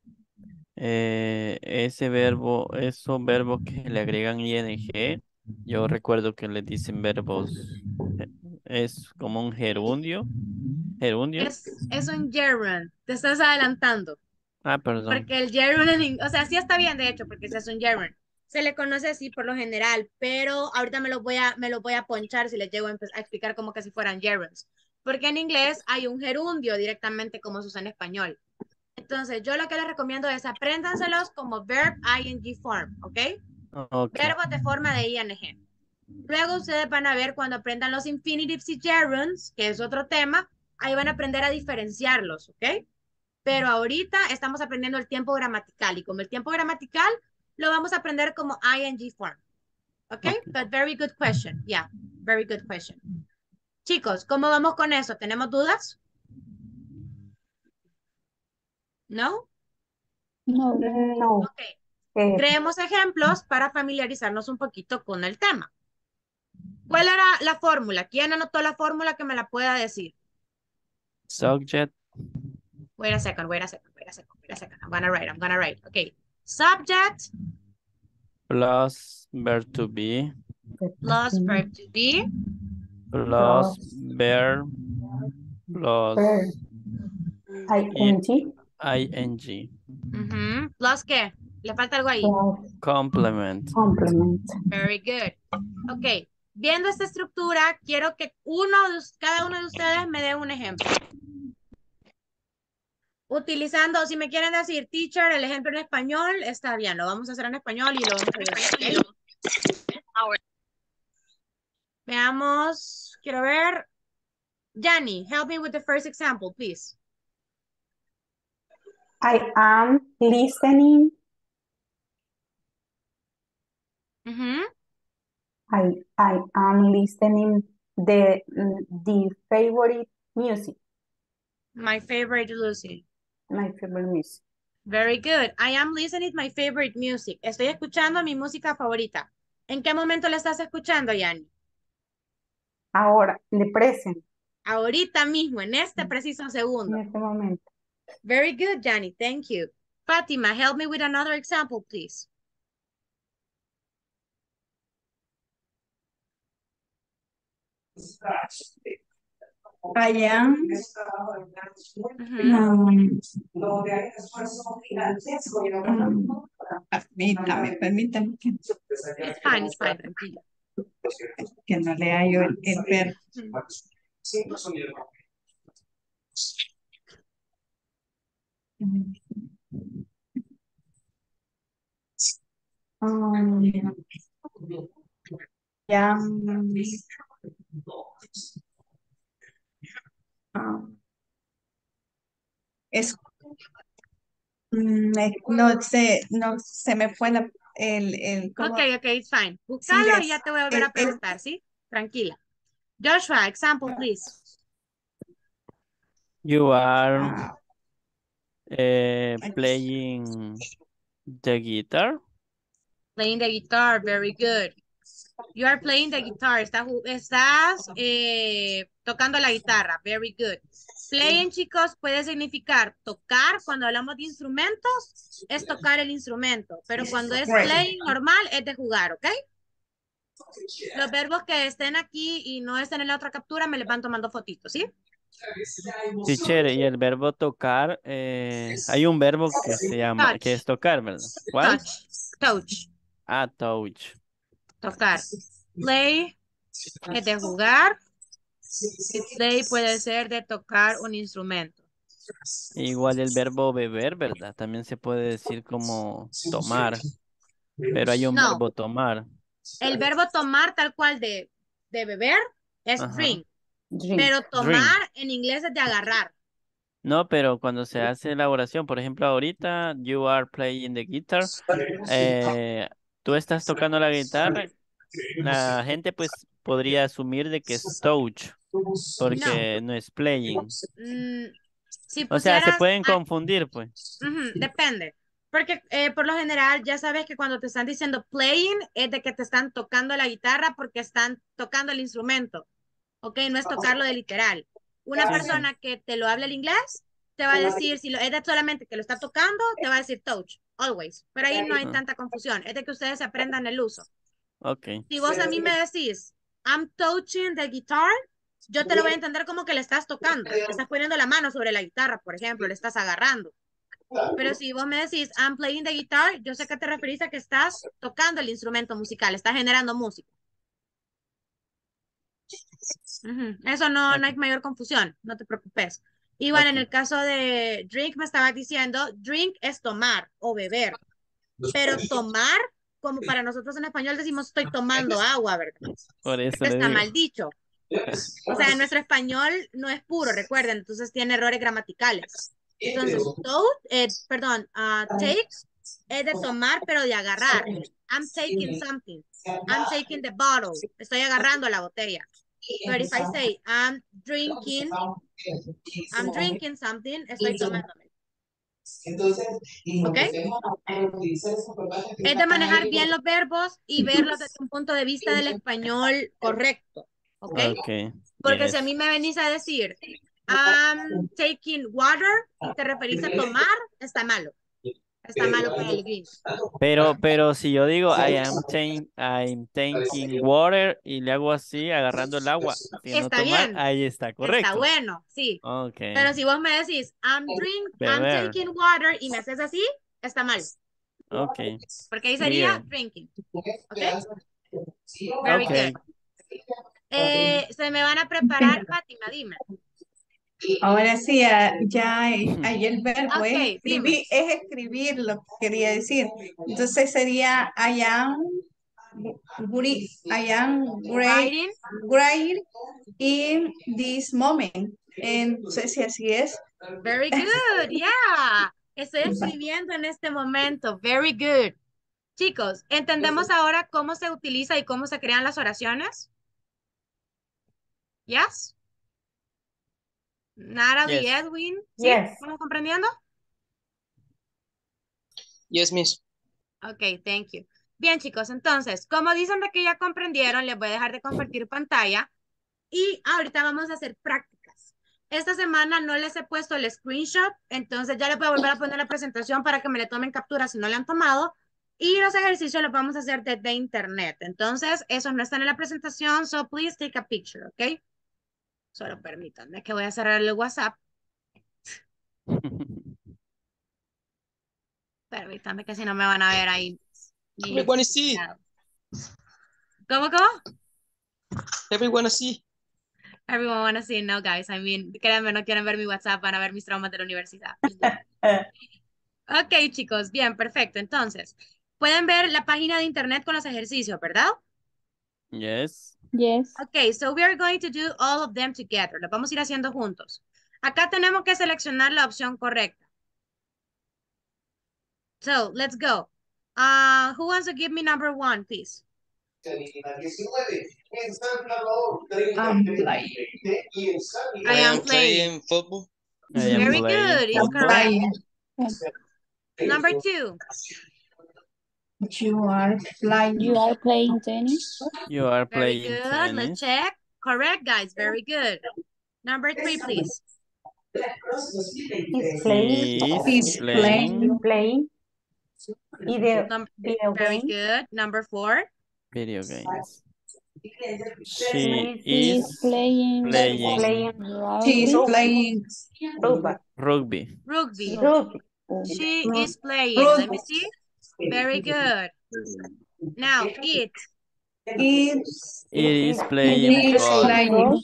Ese verbo, esos verbos que le agregan ing, yo recuerdo que le dicen verbos, es como un gerundio. ¿Gerundio? Es un gerund. Te estás adelantando. Ah, perdón. Porque el gerund, o sea, sí está bien, de hecho, porque ese es un gerund. Se le conoce así por lo general, pero ahorita me lo voy a ponchar si les llego a explicar como que si fueran gerunds. Porque en inglés hay un gerundio directamente como se usa en español. Entonces, yo lo que les recomiendo es apréndanselos como verb ing form, ¿ok? Ok. Verbos de forma de ing. Luego ustedes van a ver cuando aprendan los infinitives y gerunds, que es otro tema, ahí van a aprender a diferenciarlos, ¿ok? Pero ahorita estamos aprendiendo el tiempo gramatical y como el tiempo gramatical lo vamos a aprender como ing form. ¿Ok? But very good question. Yeah, very good question. Chicos, ¿cómo vamos con eso? ¿Tenemos dudas? ¿No? No. No. Ok. Creemos ejemplos para familiarizarnos un poquito con el tema. ¿Cuál era la fórmula? ¿Quién anotó la fórmula que me la pueda decir? Subject Wait a second. I'm gonna write. Okay. Subject plus verb to be plus verb to be plus verb plus ing. ing. Plus ¿qué? Le falta algo ahí. Complement. Complement. Very good. Ok. Viendo esta estructura, quiero que cada uno de ustedes me dé un ejemplo. Utilizando, si me quieren decir, teacher, el ejemplo en español, está bien, lo vamos a hacer en español y lo vamos a ver. ¿Okay? Veamos, quiero ver. Yanni, help me with the first example, please. I am listening. I am listening the favorite music. My favorite Lucy. My favorite music. Very good. I am listening my favorite music. Estoy escuchando mi música favorita. ¿En qué momento la estás escuchando, Yanni? Ahora, the present. Ahorita mismo, en este preciso segundo. En este momento. Very good, Yanni. Thank you. Fatima, help me with another example, please. I am. Ujú. Permítame It's fine, tranquila. que no lea yo el verbo. Ujú. Ya, es, no se me fue ¿cómo Ok, it's fine. decir Búscalo y ya es? te voy a volver a preguntar, ¿sí? Tranquila. Joshua, example, please. You are Ah, playing the guitar. Playing the guitar, very good. You are playing the guitar. Estás tocando la guitarra, very good. Playing, chicos, puede significar tocar. Cuando hablamos de instrumentos, es tocar el instrumento. Pero cuando es right. playing normal, es de jugar, ¿ok? Los verbos que estén aquí y no estén en la otra captura, me les van tomando fotitos, ¿sí? Teacher, y el verbo tocar, hay un verbo que se llama, que Touch, es tocar, ¿verdad? ¿Cuál? touch, Ah, touch. tocar. Play es de jugar y play puede ser de tocar un instrumento. Igual el verbo beber, ¿verdad? También se puede decir como tomar, pero hay un No, verbo tomar. el verbo tomar tal cual de beber es Ajá. drink, Drink. pero Drink. tomar en inglés es de agarrar. No, pero cuando se hace la oración, por ejemplo, ahorita, you are playing the guitar, tú estás tocando la guitarra, la gente pues podría asumir de que es touch, No, porque no es playing. si O sea, se pusieras, pueden confundir, pues. depende, porque por lo general ya sabes que cuando te están diciendo playing es de que te están tocando la guitarra porque están tocando el instrumento, ¿ok? No es tocarlo de literal. Una Sí. persona que te lo habla el inglés te va a decir, si es de solamente que lo está tocando, te va a decir touch, always, pero ahí no hay Ah, tanta confusión, es de que ustedes aprendan el uso. ok. Si vos a mí me decís, I'm touching the guitar, yo te lo voy a entender como que le estás tocando. Le estás poniendo la mano sobre la guitarra, por ejemplo, le estás agarrando. Pero si vos me decís, I'm playing the guitar, yo sé que te referís a que estás tocando el instrumento musical, estás generando música. Eso no hay Ok. mayor confusión, no te preocupes. Igual en Ok. el caso de drink, me estabas diciendo, drink es tomar o beber, pero tomar, como para nosotros en español decimos estoy tomando agua, ¿verdad? Por eso Esto le está digo. mal dicho. O sea, nuestro español no es puro, recuerden, entonces tiene errores gramaticales. Entonces, take es de tomar, pero de agarrar. I'm taking something. I'm taking the bottle. Estoy agarrando la botella. But if I say I'm drinking something, estoy tomándome. ¿Ok? Es de manejar bien los verbos y verlos desde un punto de vista del español correcto. ¿Ok? Ok. Porque si a Yes. mí me venís a decir, I'm taking water y te referís a tomar, está malo. Está malo para el Grinch. Pero si yo digo I'm taking water y le hago así, agarrando el agua, haciendo Está tomar, bien, ahí está está correcto. bueno, sí. Ok. Pero si vos me decís, I'm Beber. taking water y me haces así, está mal. Ok. Porque ahí sería Clear. drinking. ¿Ok? Very good. Ok. Se me van a preparar, Fátima, dime. Ahora sí, ya hay el verbo, Ok, dime. es escribir lo que quería decir. Entonces sería I am Writing. great in this moment. Entonces, si así es. Very good, yeah. Estoy escribiendo en este momento. Very good. Chicos, ¿entendemos ahora cómo se utiliza y cómo se crean las oraciones? Yes. Natalie, Yes. Edwin, ¿sí? Yes. ¿Estamos comprendiendo? Yes, miss. Ok, thank you. Bien, chicos, entonces, como dicen de que ya comprendieron, les voy a dejar de compartir pantalla y ahorita vamos a hacer prácticas. Esta semana no les he puesto el screenshot, entonces ya les voy a volver a poner la presentación para que me le tomen captura si no le han tomado, Y los ejercicios los vamos a hacer desde internet. Entonces, esos no están en la presentación, so please take a picture, ¿ok? Solo permítanme que voy a cerrar el WhatsApp. Permítanme que si no me van a ver ahí. Everyone is see. ¿Cómo, cómo? Everyone is see. Everyone wanna see, no, guys. I mean, créanme, no quieren ver mi WhatsApp, van a ver mis traumas de la universidad. Ok, chicos, bien, perfecto. Entonces, pueden ver la página de internet con los ejercicios, ¿verdad? Yes. Yes. Ok, so we are going to do all of them together. Los vamos a ir haciendo juntos. Acá tenemos que seleccionar la opción correcta. So, let's go. Who wants to give me number 1, please? I am playing. football. I am Very playing good, it's football. correct. Number 2. You are flying. You are playing tennis. You are Very playing good, tennis. let's check. Correct, guys, very good. Number 3, please. He's playing. He's playing. Playing. Video Very games. good. Number 4. Video games. She He is is playing playing He's rugby. playing. rugby. Rugby. Rugby. She is playing. Let me see. Very good. Now, it. It's It is playing He's golf. playing.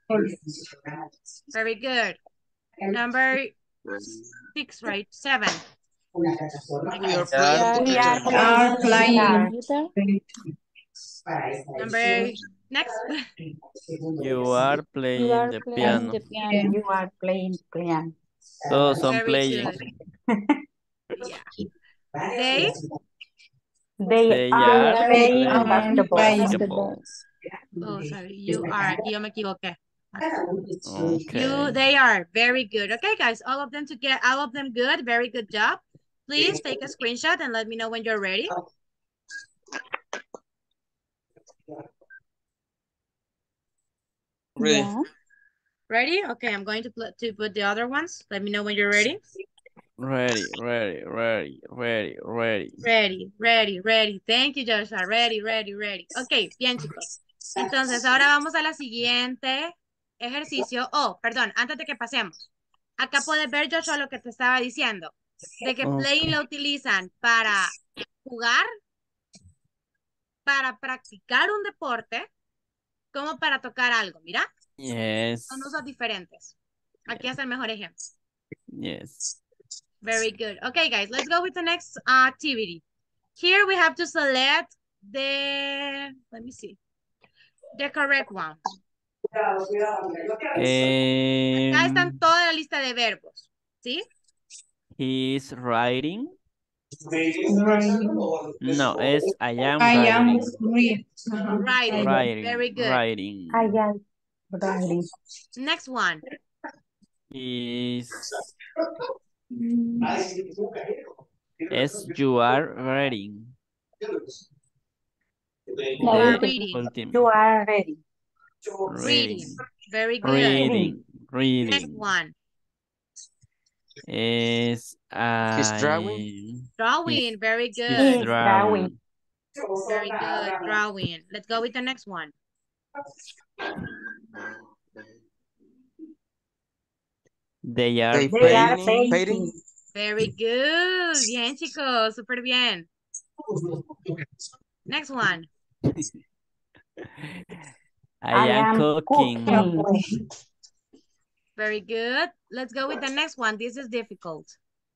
Very good. Number 6, right? 7. We are We are Are playing. playing. Guitar. Number next. You are You playing are the playing piano. the piano. You are playing piano. Todos son Very playing. good. Yeah. They They They are are playing playing basketball. basketball. Oh, sorry. You are. Aquí yo me equivoqué. Okay. They are. Very good. Okay, guys. All of them good. Very good job. Please take a screenshot and let me know when you're ready. Ready. Yeah. Ready? Okay, I'm going to put the other ones. Let me know when you're ready. Ready, ready, ready, ready, ready. Ready. Thank you, Joshua. Ready. Ok, bien, chicos. Entonces, ahora vamos a la siguiente ejercicio. Oh, perdón, antes de que pasemos. Acá puedes ver, Joshua, lo que te estaba diciendo. De que playing lo utilizan para jugar, para practicar un deporte, como para tocar algo. Mira, Yes. son usos diferentes. Aquí es el mejor ejemplo. Yes. Very good. Okay, guys, let's go with the next activity. Here we have to select the, let me see, the correct one. Acá están toda la lista de verbos, ¿sí? He's writing. Writing. No, es I am I am writing. Writing. Writing. Very good. Writing. I am writing. Next one. Is you are writing. You are reading. Último. You are ready. Reading. Very good. Reading. Next Reading. one. Is drawing. Drawing. Very He's good. drawing. Very good. Drawing. Let's go with the next one. They are They They are painting. painting. Very good. Bien, chicos. Súper bien. Next one. I am cooking. Very good. Let's go with the next one. This is difficult.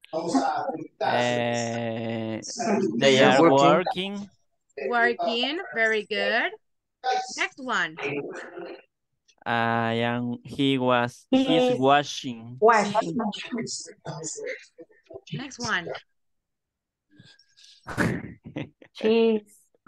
They They are are working. Working. Very good. Next one. He's washing. Washing. Next one. She's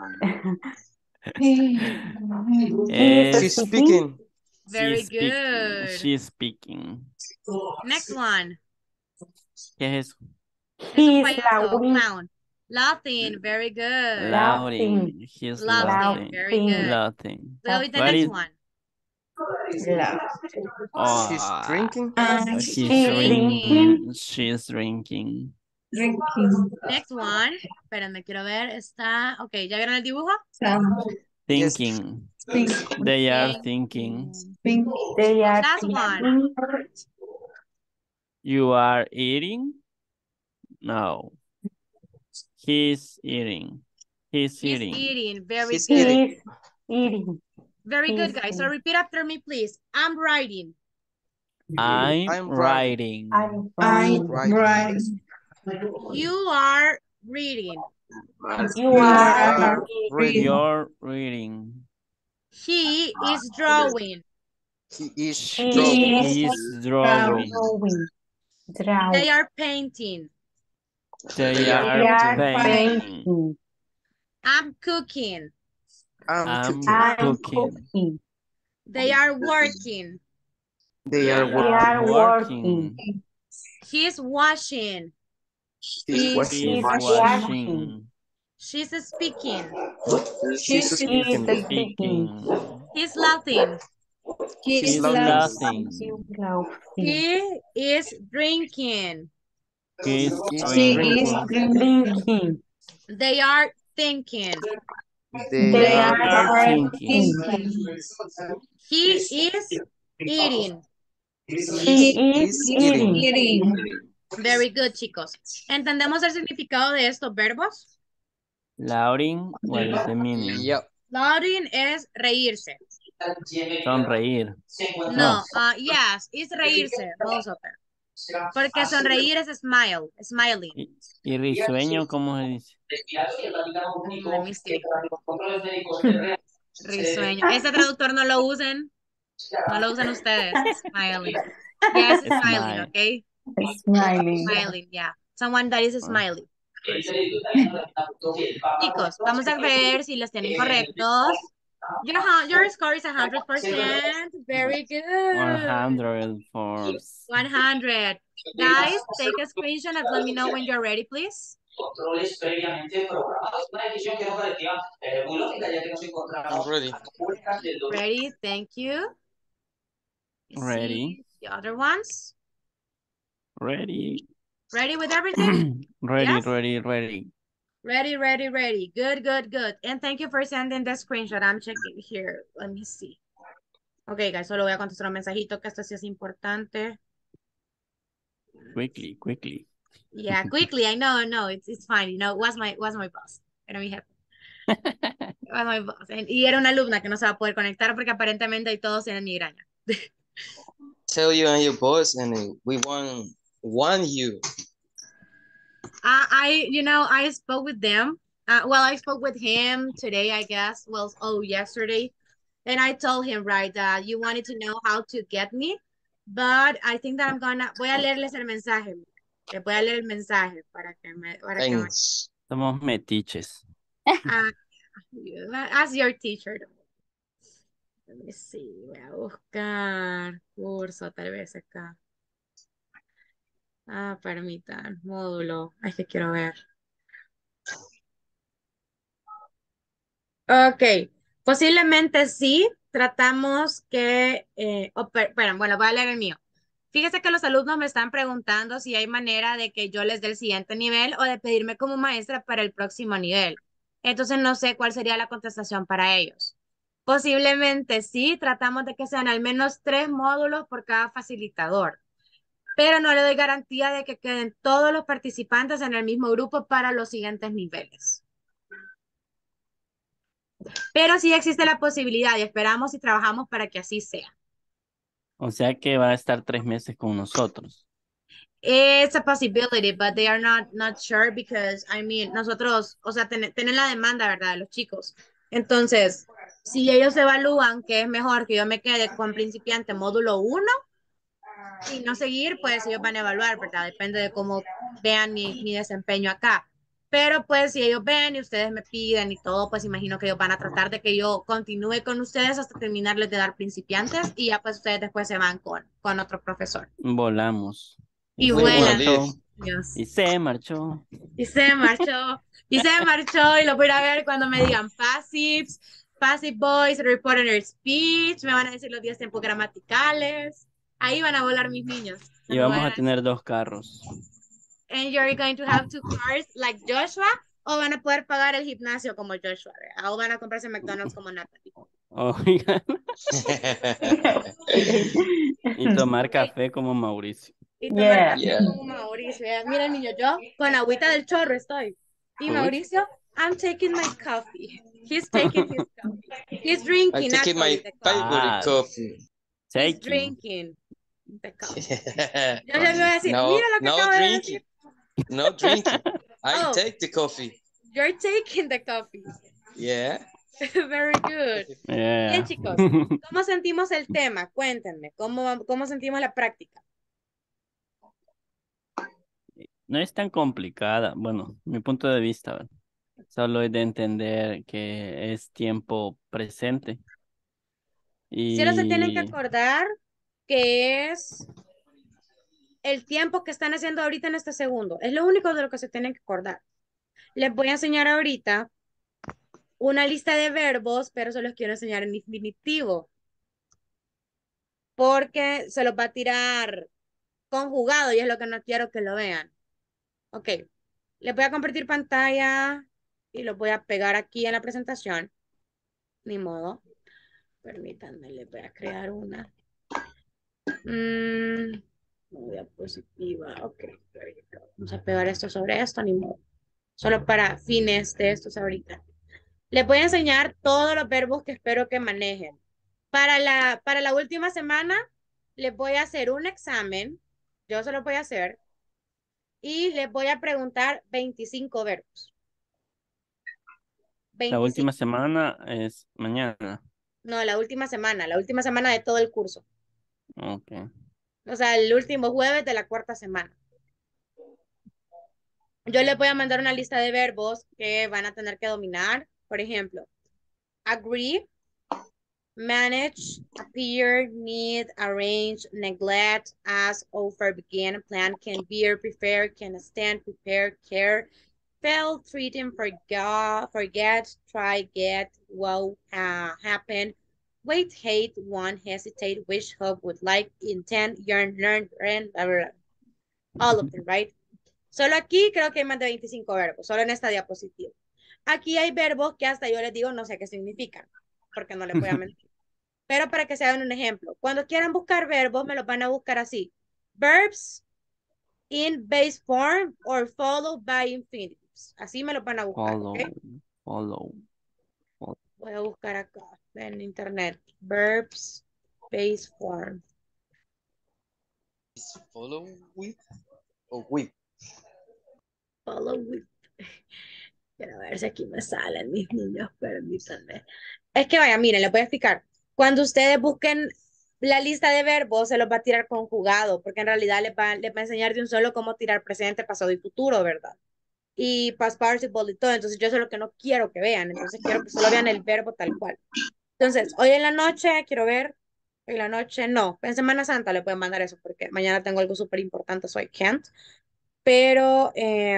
She's speaking. Very She's good. She's speaking. Next one. ¿Qué es eso? Es un He's payaso, laughing. clown. Laughing. Very good. Laughing. He's Laughing. laughing. Very good. Laughing. Go with the What next is- one. She's drinking. She's She's drinking. She's drinking. Drinking. Next one. Espérenme, quiero ver. Está. Ok, ¿ya vieron el dibujo? Some. Yes. Thinking. Think. They are thinking. Think. They are Last one. thinking. You are eating? No. He's eating. He's He's eating. eating. Very He's good. eating. He is eating. Very good, He's guys. So eating. repeat after me, please. I'm writing. I'm I'm writing. I'm I'm writing. writing. You are reading. You You are are reading. reading. You're reading. He is drawing. He is She drawing. He's drawing. drawing. They Drawing. are painting. They They are are painting. painting. I'm cooking. I'm I'm cooking. I'm cooking. cooking. They are working. They are They They working. are working. He's washing. He's washing. He's Washing. washing. She's speaking. She's Speaking. Speaking. He's laughing. He's He's laughing. laughing. Laughing. He is drinking. He's She is drinking. Drinking. They are thinking. They They are are thinking. thinking. He is eating. She is eating. eating. Very good, chicos. ¿Entendemos el significado de estos verbos? Laughing, what is the meaning? Yep. Laughing es reírse. Sonreír. No, yes, es reírse, most of it. Porque sonreír es smile, smiling. ¿Y risueño cómo se dice? Let me see. Risueño. Ese traductor no lo usen. No lo usan ustedes. Smiling. Yes, smiling, Smile. okay? Smiling. Smiling, yeah. Someone that is smiling. Chicos, vamos a ver si los tienen correctos. Your score is 100%. Very good. 100 for 100. Guys, take a screenshot and let me know when you're ready, please. I'm ready. Ready, thank you. ready. See the other ones. Ready. Ready with everything? Ready, Yes? ready, ready. Ready, ready, ready. Good, good, good. And thank you for sending the screenshot. I'm checking here. Let me see. Okay, guys, solo voy a contestar un mensajito que esto sí es importante. Quickly, quickly. Yeah, quickly. I know, it's fine. You know, was my boss. Era mi jefe. Was my boss. Y era una alumna que no se va a poder conectar porque aparentemente todos tienen migraña. Tell you and your boss, and we want you. I spoke with them. Well, I spoke with him today, I guess. Well, yesterday. And I told him, right, that you wanted to know how to get me. But I think that voy a leerles el mensaje. Les voy a leer el mensaje para que me. Thanks. Somos metiches. As your teacher. Let me see. Voy a buscar curso, tal vez acá. Permitan, módulo. Ay, que quiero ver. Ok, posiblemente sí, tratamos que, bueno, voy a leer el mío. Fíjese que los alumnos me están preguntando si hay manera de que yo les dé el siguiente nivel o de pedirme como maestra para el próximo nivel. Entonces no sé cuál sería la contestación para ellos. Posiblemente sí, tratamos de que sean al menos 3 módulos por cada facilitador, pero no le doy garantía de que queden todos los participantes en el mismo grupo para los siguientes niveles. Pero sí existe la posibilidad y esperamos y trabajamos para que así sea. O sea que va a estar 3 meses con nosotros. It's a possibility, but they are not sure because, nosotros, o sea, tienen la demanda, ¿verdad? De los chicos. Entonces, si ellos evalúan que es mejor que yo me quede con principiante módulo 1 y no seguir, pues ellos van a evaluar, ¿verdad? Depende de cómo vean mi desempeño acá. Pero pues si ellos ven y ustedes me piden y todo, pues imagino que ellos van a tratar de que yo continúe con ustedes hasta terminarles de dar principiantes y ya pues ustedes después se van con otro profesor. Volamos. Y se vuelan. marchó. Dios. Y se marchó. Y se marchó. Y se marchó y lo voy a ir a ver cuando me digan passives, passive voice, report on your speech, me van a decir los 10 tiempos gramaticales. Ahí van a volar mis niños. Y vamos a tener 2 carros. and you're going to have two cars like Joshua, o van a poder pagar el gimnasio como Joshua, ¿verdad? O van a comprarse McDonald's como Natalie. Oigan, y tomar café como Mauricio. Y tomar Yeah. café como Mauricio. Mira, niño, yo con agüita del chorro estoy. Y Uy. Mauricio, I'm taking my coffee. He's taking his coffee. He's I'm drinking taking my actually the coffee. favorite coffee. He's Taking. drinking the coffee. Yo le voy a decir, No, mira lo que no acabo de drinking. decir. No drinking. I Oh. take the coffee. You're taking the coffee. Yeah. Very good. Yeah. Bien, chicos, ¿cómo sentimos el tema? Cuéntenme, ¿cómo sentimos la práctica? No es tan complicada, bueno, mi punto de vista, ¿verdad? Solo es de entender que es tiempo presente. Solo se tienen que Y acordar que es el tiempo que están haciendo ahorita en este segundo. Es lo único de lo que se tienen que acordar. Les voy a enseñar ahorita una lista de verbos, pero se los quiero enseñar en infinitivo. Porque se los va a tirar conjugado y es lo que no quiero que lo vean. Ok, les voy a compartir pantalla y los voy a pegar aquí en la presentación. Ni modo. Permítanme, les voy a crear una. Diapositiva. Ok, vamos a pegar esto sobre esto, ni modo. Solo para fines de estos ahorita. Les voy a enseñar todos los verbos que espero que manejen. Para la última semana, les voy a hacer un examen. Yo se lo voy a hacer. Y les voy a preguntar 25 verbos. la 25. última semana es mañana. No, la última semana de todo el curso. Ok. O sea, el último jueves de la cuarta semana. Yo les voy a mandar una lista de verbos que van a tener que dominar. Por ejemplo, agree, manage, appear, need, arrange, neglect, ask, offer, begin, plan, can, bear, prefer, can stand, prepare, care, fail, threaten, forget, try, get, wow, happen, wait, hate, want, hesitate, wish, hope, would like, intend, yearn, learn, blah, blah, blah. All of them, right? Solo aquí creo que hay más de 25 verbos, solo en esta diapositiva. Aquí hay verbos que hasta yo les digo no sé qué significan, porque no les voy a mentir. Pero para que se hagan un ejemplo, cuando quieran buscar verbos, me los van a buscar así. Verbs in base form or followed by infinitives. Así me los van a buscar, Follow. Voy a buscar acá en internet. Verbs, base form. Follow with or with? Follow with. Quiero ver si aquí me salen mis niños, permítanme. Es que vaya, miren, les voy a explicar. Cuando ustedes busquen la lista de verbos, se los va a tirar conjugado, porque en realidad les va a enseñar de un solo cómo tirar presente, pasado y futuro, ¿verdad? Y past participle y todo. Entonces yo eso es lo que no quiero que vean. Entonces quiero que solo vean el verbo tal cual. Entonces, hoy en la noche, quiero ver, hoy en la noche, no, en Semana Santa le pueden mandar eso, porque mañana tengo algo súper importante, so I can't. Pero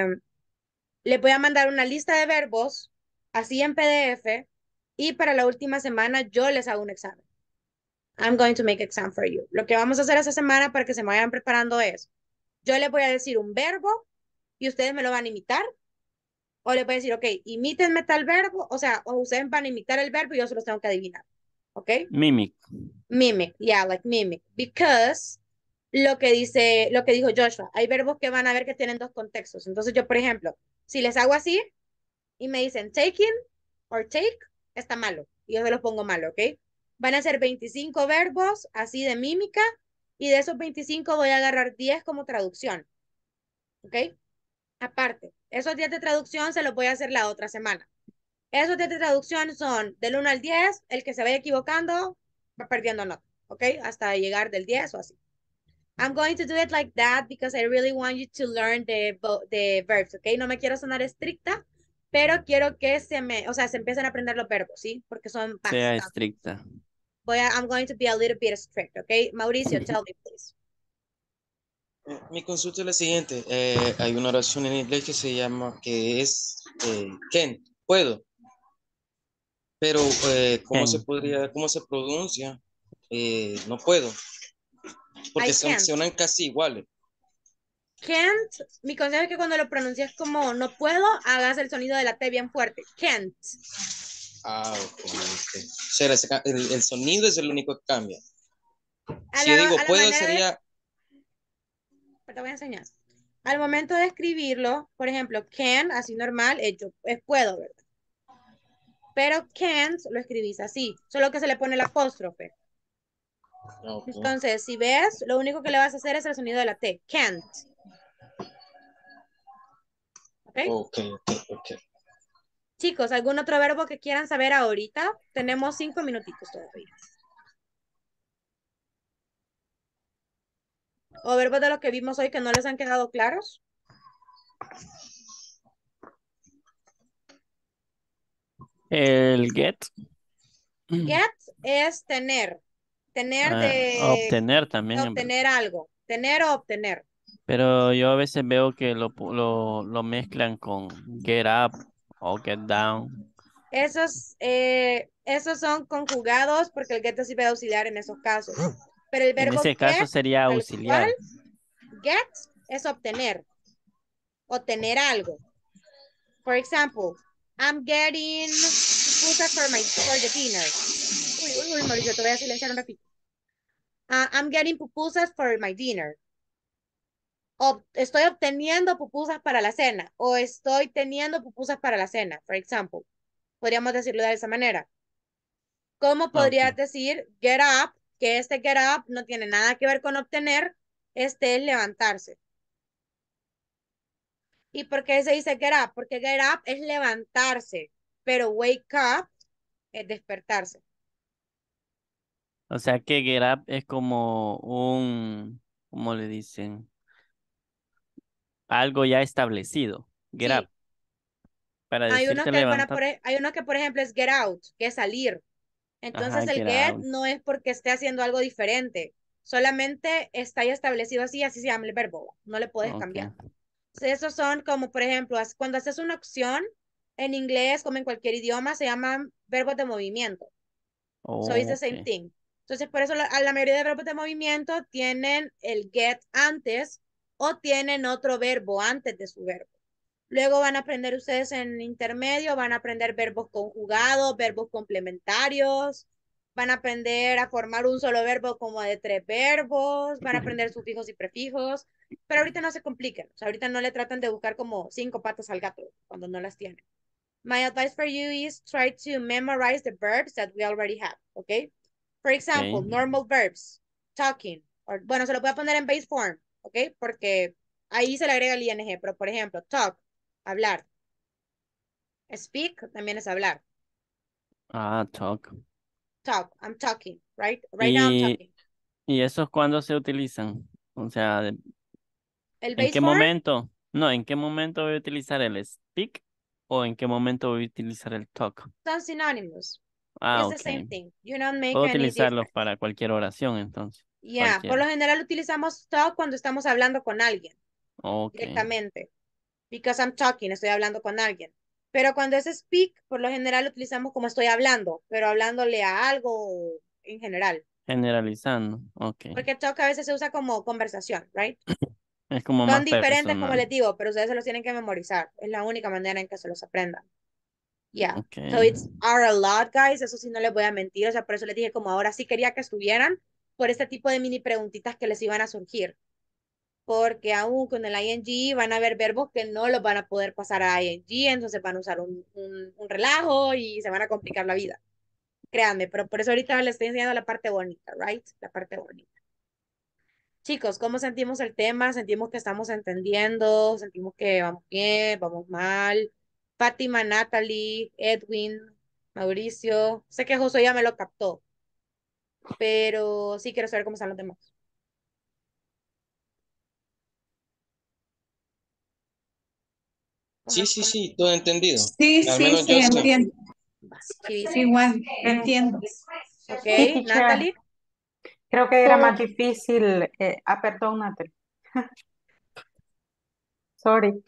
les voy a mandar una lista de verbos, así en PDF, y para la última semana yo les hago un examen. I'm going to make exam for you. Lo que vamos a hacer esa semana para que se me vayan preparando es, yo les voy a decir un verbo y ustedes me lo van a imitar, o les voy a decir, ok, imítenme tal verbo, o sea, o ustedes van a imitar el verbo y yo se los tengo que adivinar, ¿ok? Mimic. Mimic, yeah, like mimic, because lo que dijo Joshua, hay verbos que van a ver que tienen dos contextos. Entonces yo, por ejemplo, si les hago así y me dicen taking or take, está malo. Y yo se los pongo malo, ¿ok? Van a ser 25 verbos así de mímica y de esos 25 voy a agarrar 10 como traducción, ¿ok? Aparte, esos 10 de traducción se los voy a hacer la otra semana. Esos 10 de traducción son del 1 al 10, el que se vaya equivocando va perdiendo nota, ¿ok? Hasta llegar del 10 o así. I'm going to do it like that because I really want you to learn the verbs, ¿ok? No me quiero sonar estricta, pero quiero que se empiecen a aprender los verbos, ¿sí? Porque son Sea bastantes. estricta. I'm going to be a little bit strict, ¿ok? Mauricio, tell me, please. Mi consulta es la siguiente. Hay una oración en inglés que se llama, que es can, puedo. Pero, ¿cómo se pronuncia? No puedo. Porque I can't. suenan casi iguales. can't, mi consejo es que cuando lo pronuncies como no puedo, hagas el sonido de la T bien fuerte. Can't. Ok. O sea, el sonido es el único que cambia. A Si yo digo a la puedo, manera de, sería... te voy a enseñar. Al momento de escribirlo, por ejemplo, can, así normal, es puedo, ¿verdad? Pero can't lo escribís así, solo que se le pone el apóstrofe. Ok, Entonces, si ves, lo único que le vas a hacer es el sonido de la T, can't. ¿Ok? ok, ok. Chicos, ¿algún otro verbo que quieran saber ahorita? Tenemos 5 minutitos todavía. ¿O verbos de los que vimos hoy que no les han quedado claros? El get. Get es tener. Tener de Obtener también. obtener algo. Tener o obtener. Pero yo a veces veo que lo mezclan con get up o get down. Esos son conjugados porque el get te sirve de auxiliar en esos casos. Pero el En verbo ese caso get, sería tal cual, auxiliar. get es obtener. Obtener algo. For example, I'm getting pupusas for the dinner. Uy, Mauricio, te voy a silenciar un ratito. I'm getting pupusas for my dinner. Estoy obteniendo pupusas para la cena o estoy teniendo pupusas para la cena, for example. Podríamos decirlo de esa manera. ¿Cómo podrías Okay. decir get up? Que este get up no tiene nada que ver con obtener, este es levantarse. ¿Y por qué se dice get up? Porque get up es levantarse, pero wake up es despertarse. O sea que get up es como ¿cómo le dicen? Algo ya establecido. Get up. Sí, Para hay unos decirte que levanta. hay unos que por ejemplo es get out, que es salir. Ajá, Entonces el get get out. no es porque esté haciendo algo diferente, solamente está ya establecido así, así se llama el verbo, no le puedes Okay. cambiar. Esos son como, por ejemplo, cuando haces una opción en inglés como en cualquier idioma, se llaman verbos de movimiento. So it's the same Okay. thing. Entonces, por eso a la mayoría de verbos de movimiento tienen el get antes o tienen otro verbo antes de su verbo. Luego van a aprender ustedes en intermedio, van a aprender verbos conjugados, verbos complementarios, van a aprender a formar un solo verbo como de 3 verbos, van a aprender sufijos y prefijos, pero ahorita no se compliquen, o sea, ahorita no le tratan de buscar como 5 patas al gato cuando no las tienen. My advice for you is try to memorize the verbs that we already have, okay? For example, Okay. normal verbs, talking, bueno, se lo voy a poner en base form, okay? Porque ahí se le agrega el ing, pero por ejemplo, talk, hablar. Speak también es hablar. Talk. Talk, I'm talking, right? Right now I'm Y, talking. y esos cuándo se utilizan. O sea, El ¿en base qué form momento? No, ¿en qué momento voy a utilizar el speak o en qué momento voy a utilizar el talk? son synonymous. It's the same Okay. thing. You don't make Puedo any utilizarlos difference. para cualquier oración, entonces. Yeah, por lo Cualquiera. general utilizamos talk cuando estamos hablando con alguien Okay. directamente. Because I'm talking, estoy hablando con alguien. Pero cuando es speak, por lo general lo utilizamos como estoy hablando, pero hablándole a algo en general. Generalizando. Okay. Porque talk a veces se usa como conversación, right? Es como Son más diferentes, como personal. les digo, pero ustedes se los tienen que memorizar. Es la única manera en que se los aprendan. Yeah. So Okay. it's are a lot, guys. Eso sí no les voy a mentir. O sea, por eso les dije como ahora sí quería que estuvieran por este tipo de mini preguntitas que les iban a surgir. Porque aún con el ing van a haber verbos que no los van a poder pasar a ing, entonces van a usar un relajo y se van a complicar la vida. Créanme, pero por eso ahorita les estoy enseñando la parte bonita, right? La parte bonita. Chicos, ¿cómo sentimos el tema? Sentimos que estamos entendiendo, sentimos que vamos bien, vamos mal. Fátima, Natalie, Edwin, Mauricio. Sé que Josué ya me lo captó, pero sí quiero saber cómo están los demás. Sí, ¿Cómo, sí, cómo? sí, todo entendido. Sí, Al sí, menos sí, yo sé. entiendo. Chivísimo. Igual, entiendo. Ok, Sí, teacher. Natalie. Creo que era más difícil. Perdón, Natalie. Sorry.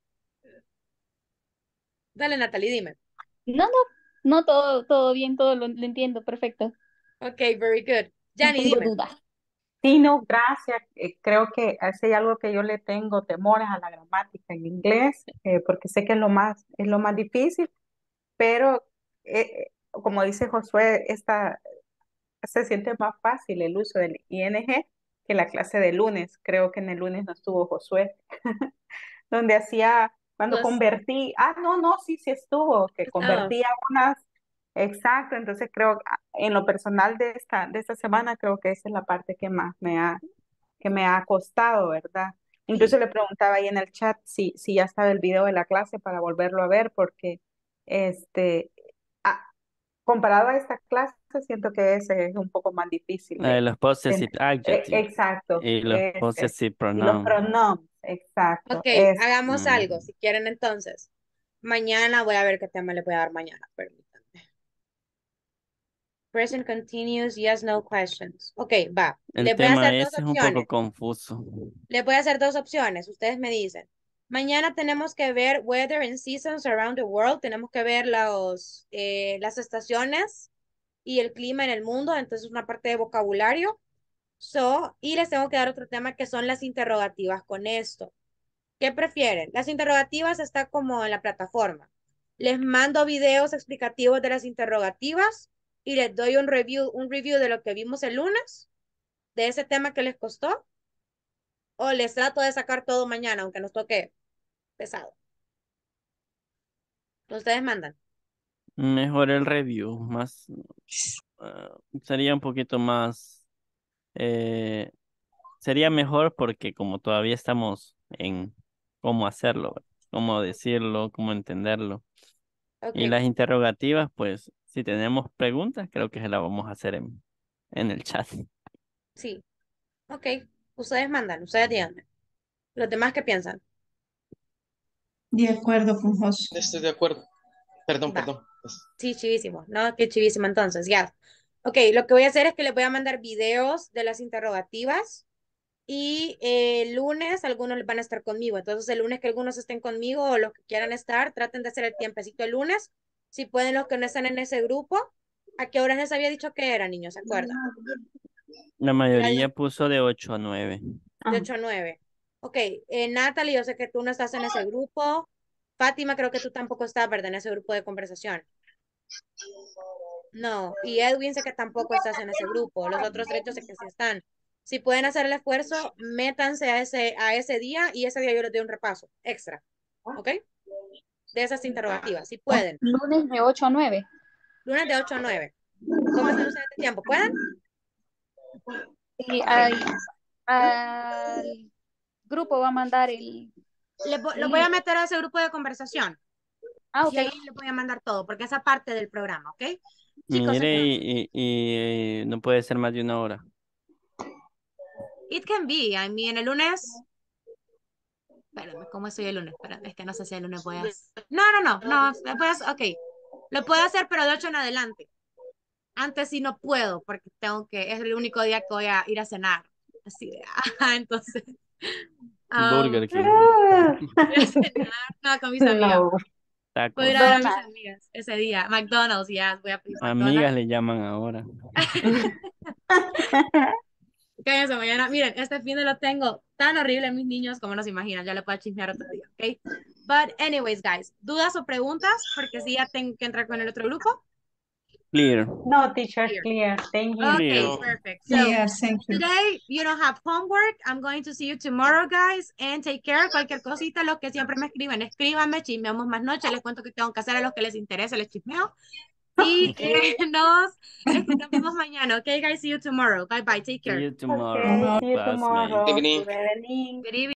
Dale, Natalie, dime. No, no, no, todo bien, todo lo entiendo, perfecto. Ok, very good. No Jani, tengo dime. duda. Sí, no, gracias. Creo que hay algo que yo le tengo temores a la gramática en inglés, porque sé que es lo más difícil, pero como dice Josué, se siente más fácil el uso del ing que la clase de lunes. Creo que en el lunes no estuvo Josué, donde cuando Pues, convertí, no, no, sí, sí estuvo, que estaba. convertía exacto, entonces creo, en lo personal de esta semana, creo que esa es la parte que me ha costado, ¿verdad? Incluso Sí. le preguntaba ahí en el chat si ya estaba el video de la clase para volverlo a ver, porque este, ah, comparado a esta clase, siento que ese es un poco más difícil Los possessive adjectives exacto, y los possessive y los pronouns. pronombres, exacto, Ok, hagamos algo, Mm, si quieren entonces. Mañana voy a ver qué tema le voy a dar mañana, permítanme. Present continuous, yes, no questions. Ok, va. El Les voy a hacer tema dos ese es un poco opciones. confuso. Les voy a hacer dos opciones. Ustedes me dicen. Mañana tenemos que ver weather and seasons around the world. Tenemos que ver las estaciones y el clima en el mundo. Entonces, una parte de vocabulario. Y les tengo que dar otro tema que son las interrogativas con esto. ¿Qué prefieren? Las interrogativas está como en la plataforma. Les mando videos explicativos de las interrogativas y les doy un review de lo que vimos el lunes, de ese tema que les costó, o les trato de sacar todo mañana, aunque nos toque pesado. Ustedes mandan. Mejor el review, sería un poquito más, eh, sería mejor porque como todavía estamos en cómo hacerlo, ¿verdad? Cómo decirlo, cómo entenderlo. Y Ok, las interrogativas, pues, si tenemos preguntas, creo que se las vamos a hacer en el chat. sí. Ok, ustedes mandan, ustedes díganme. Los demás, ¿qué piensan? De acuerdo con Jos. Estoy de acuerdo. Perdón, Va. perdón. Sí, chivísimo. No, qué chivísimo entonces, ya. Ok, lo que voy a hacer es que les voy a mandar videos de las interrogativas. Y el lunes algunos van a estar conmigo. Entonces, el lunes que algunos estén conmigo o los que quieran estar, traten de hacer el tiempecito el lunes. Si pueden, los que no están en ese grupo. ¿A qué horas les había dicho que era, niños? ¿Se acuerdan? La Era mayoría puso de 8 a 9. de ah, 8 a 9. Ok, Natalie, yo sé que tú no estás en ese grupo. Fátima, creo que tú tampoco estás, ¿verdad? En ese grupo de conversación. No, y Edwin sé que tampoco estás en ese grupo. Los otros tres yo sé que sí están. Si pueden hacer el esfuerzo, métanse a ese día y ese día yo les doy un repaso extra, ¿ok? De esas interrogativas, si pueden. Lunes de 8 a 9. Lunes de 8 a 9. ¿Cómo están ustedes de tiempo? ¿Pueden? Y Ok. al grupo va a mandar el Lo voy a link. meter a ese grupo de conversación y Ok. ahí les voy a mandar todo, porque esa parte del programa, ¿ok? Chicos, Mire, entonces, no puede ser más de 1 hora. it can be. I mean, el lunes. Espérame, ¿cómo estoy el lunes? Espérame, es que no sé si el lunes voy a. No. Ok. Lo puedo hacer, pero de 8 en adelante. Antes sí no puedo, porque es el único día que voy a ir a cenar. Así de, entonces, um, Burger King, voy a cenar, no, con mis amigas. no, Voy a ir tacos. a ver a mis Donald. amigas ese día. McDonald's, ya, voy a pedir Amigas McDonald's. le llaman ahora. Cállense mañana. Miren, este fin de lo tengo tan horrible mis niños como no se imaginan. Ya le puedo chismear otro día, ¿ok? But anyways, guys, ¿dudas o preguntas? Porque sí ya tengo que entrar con el otro grupo. Clear. no, teacher, Here. clear, thank you. Okay, Clear. No, perfect. So Yeah, thank you. today you don't have homework. I'm going to see you tomorrow, guys, and take care. Cualquier cosita, los que siempre me escriben, escríbanme, chismeamos más noche, les cuento que tengo que hacer a los que les interese, les chismeo. Y nos escuchamos mañana. Okay, guys, see you tomorrow. Bye bye, take See care. you tomorrow, Okay, Ajá. see you classmate. tomorrow. evening. Good evening. Good evening.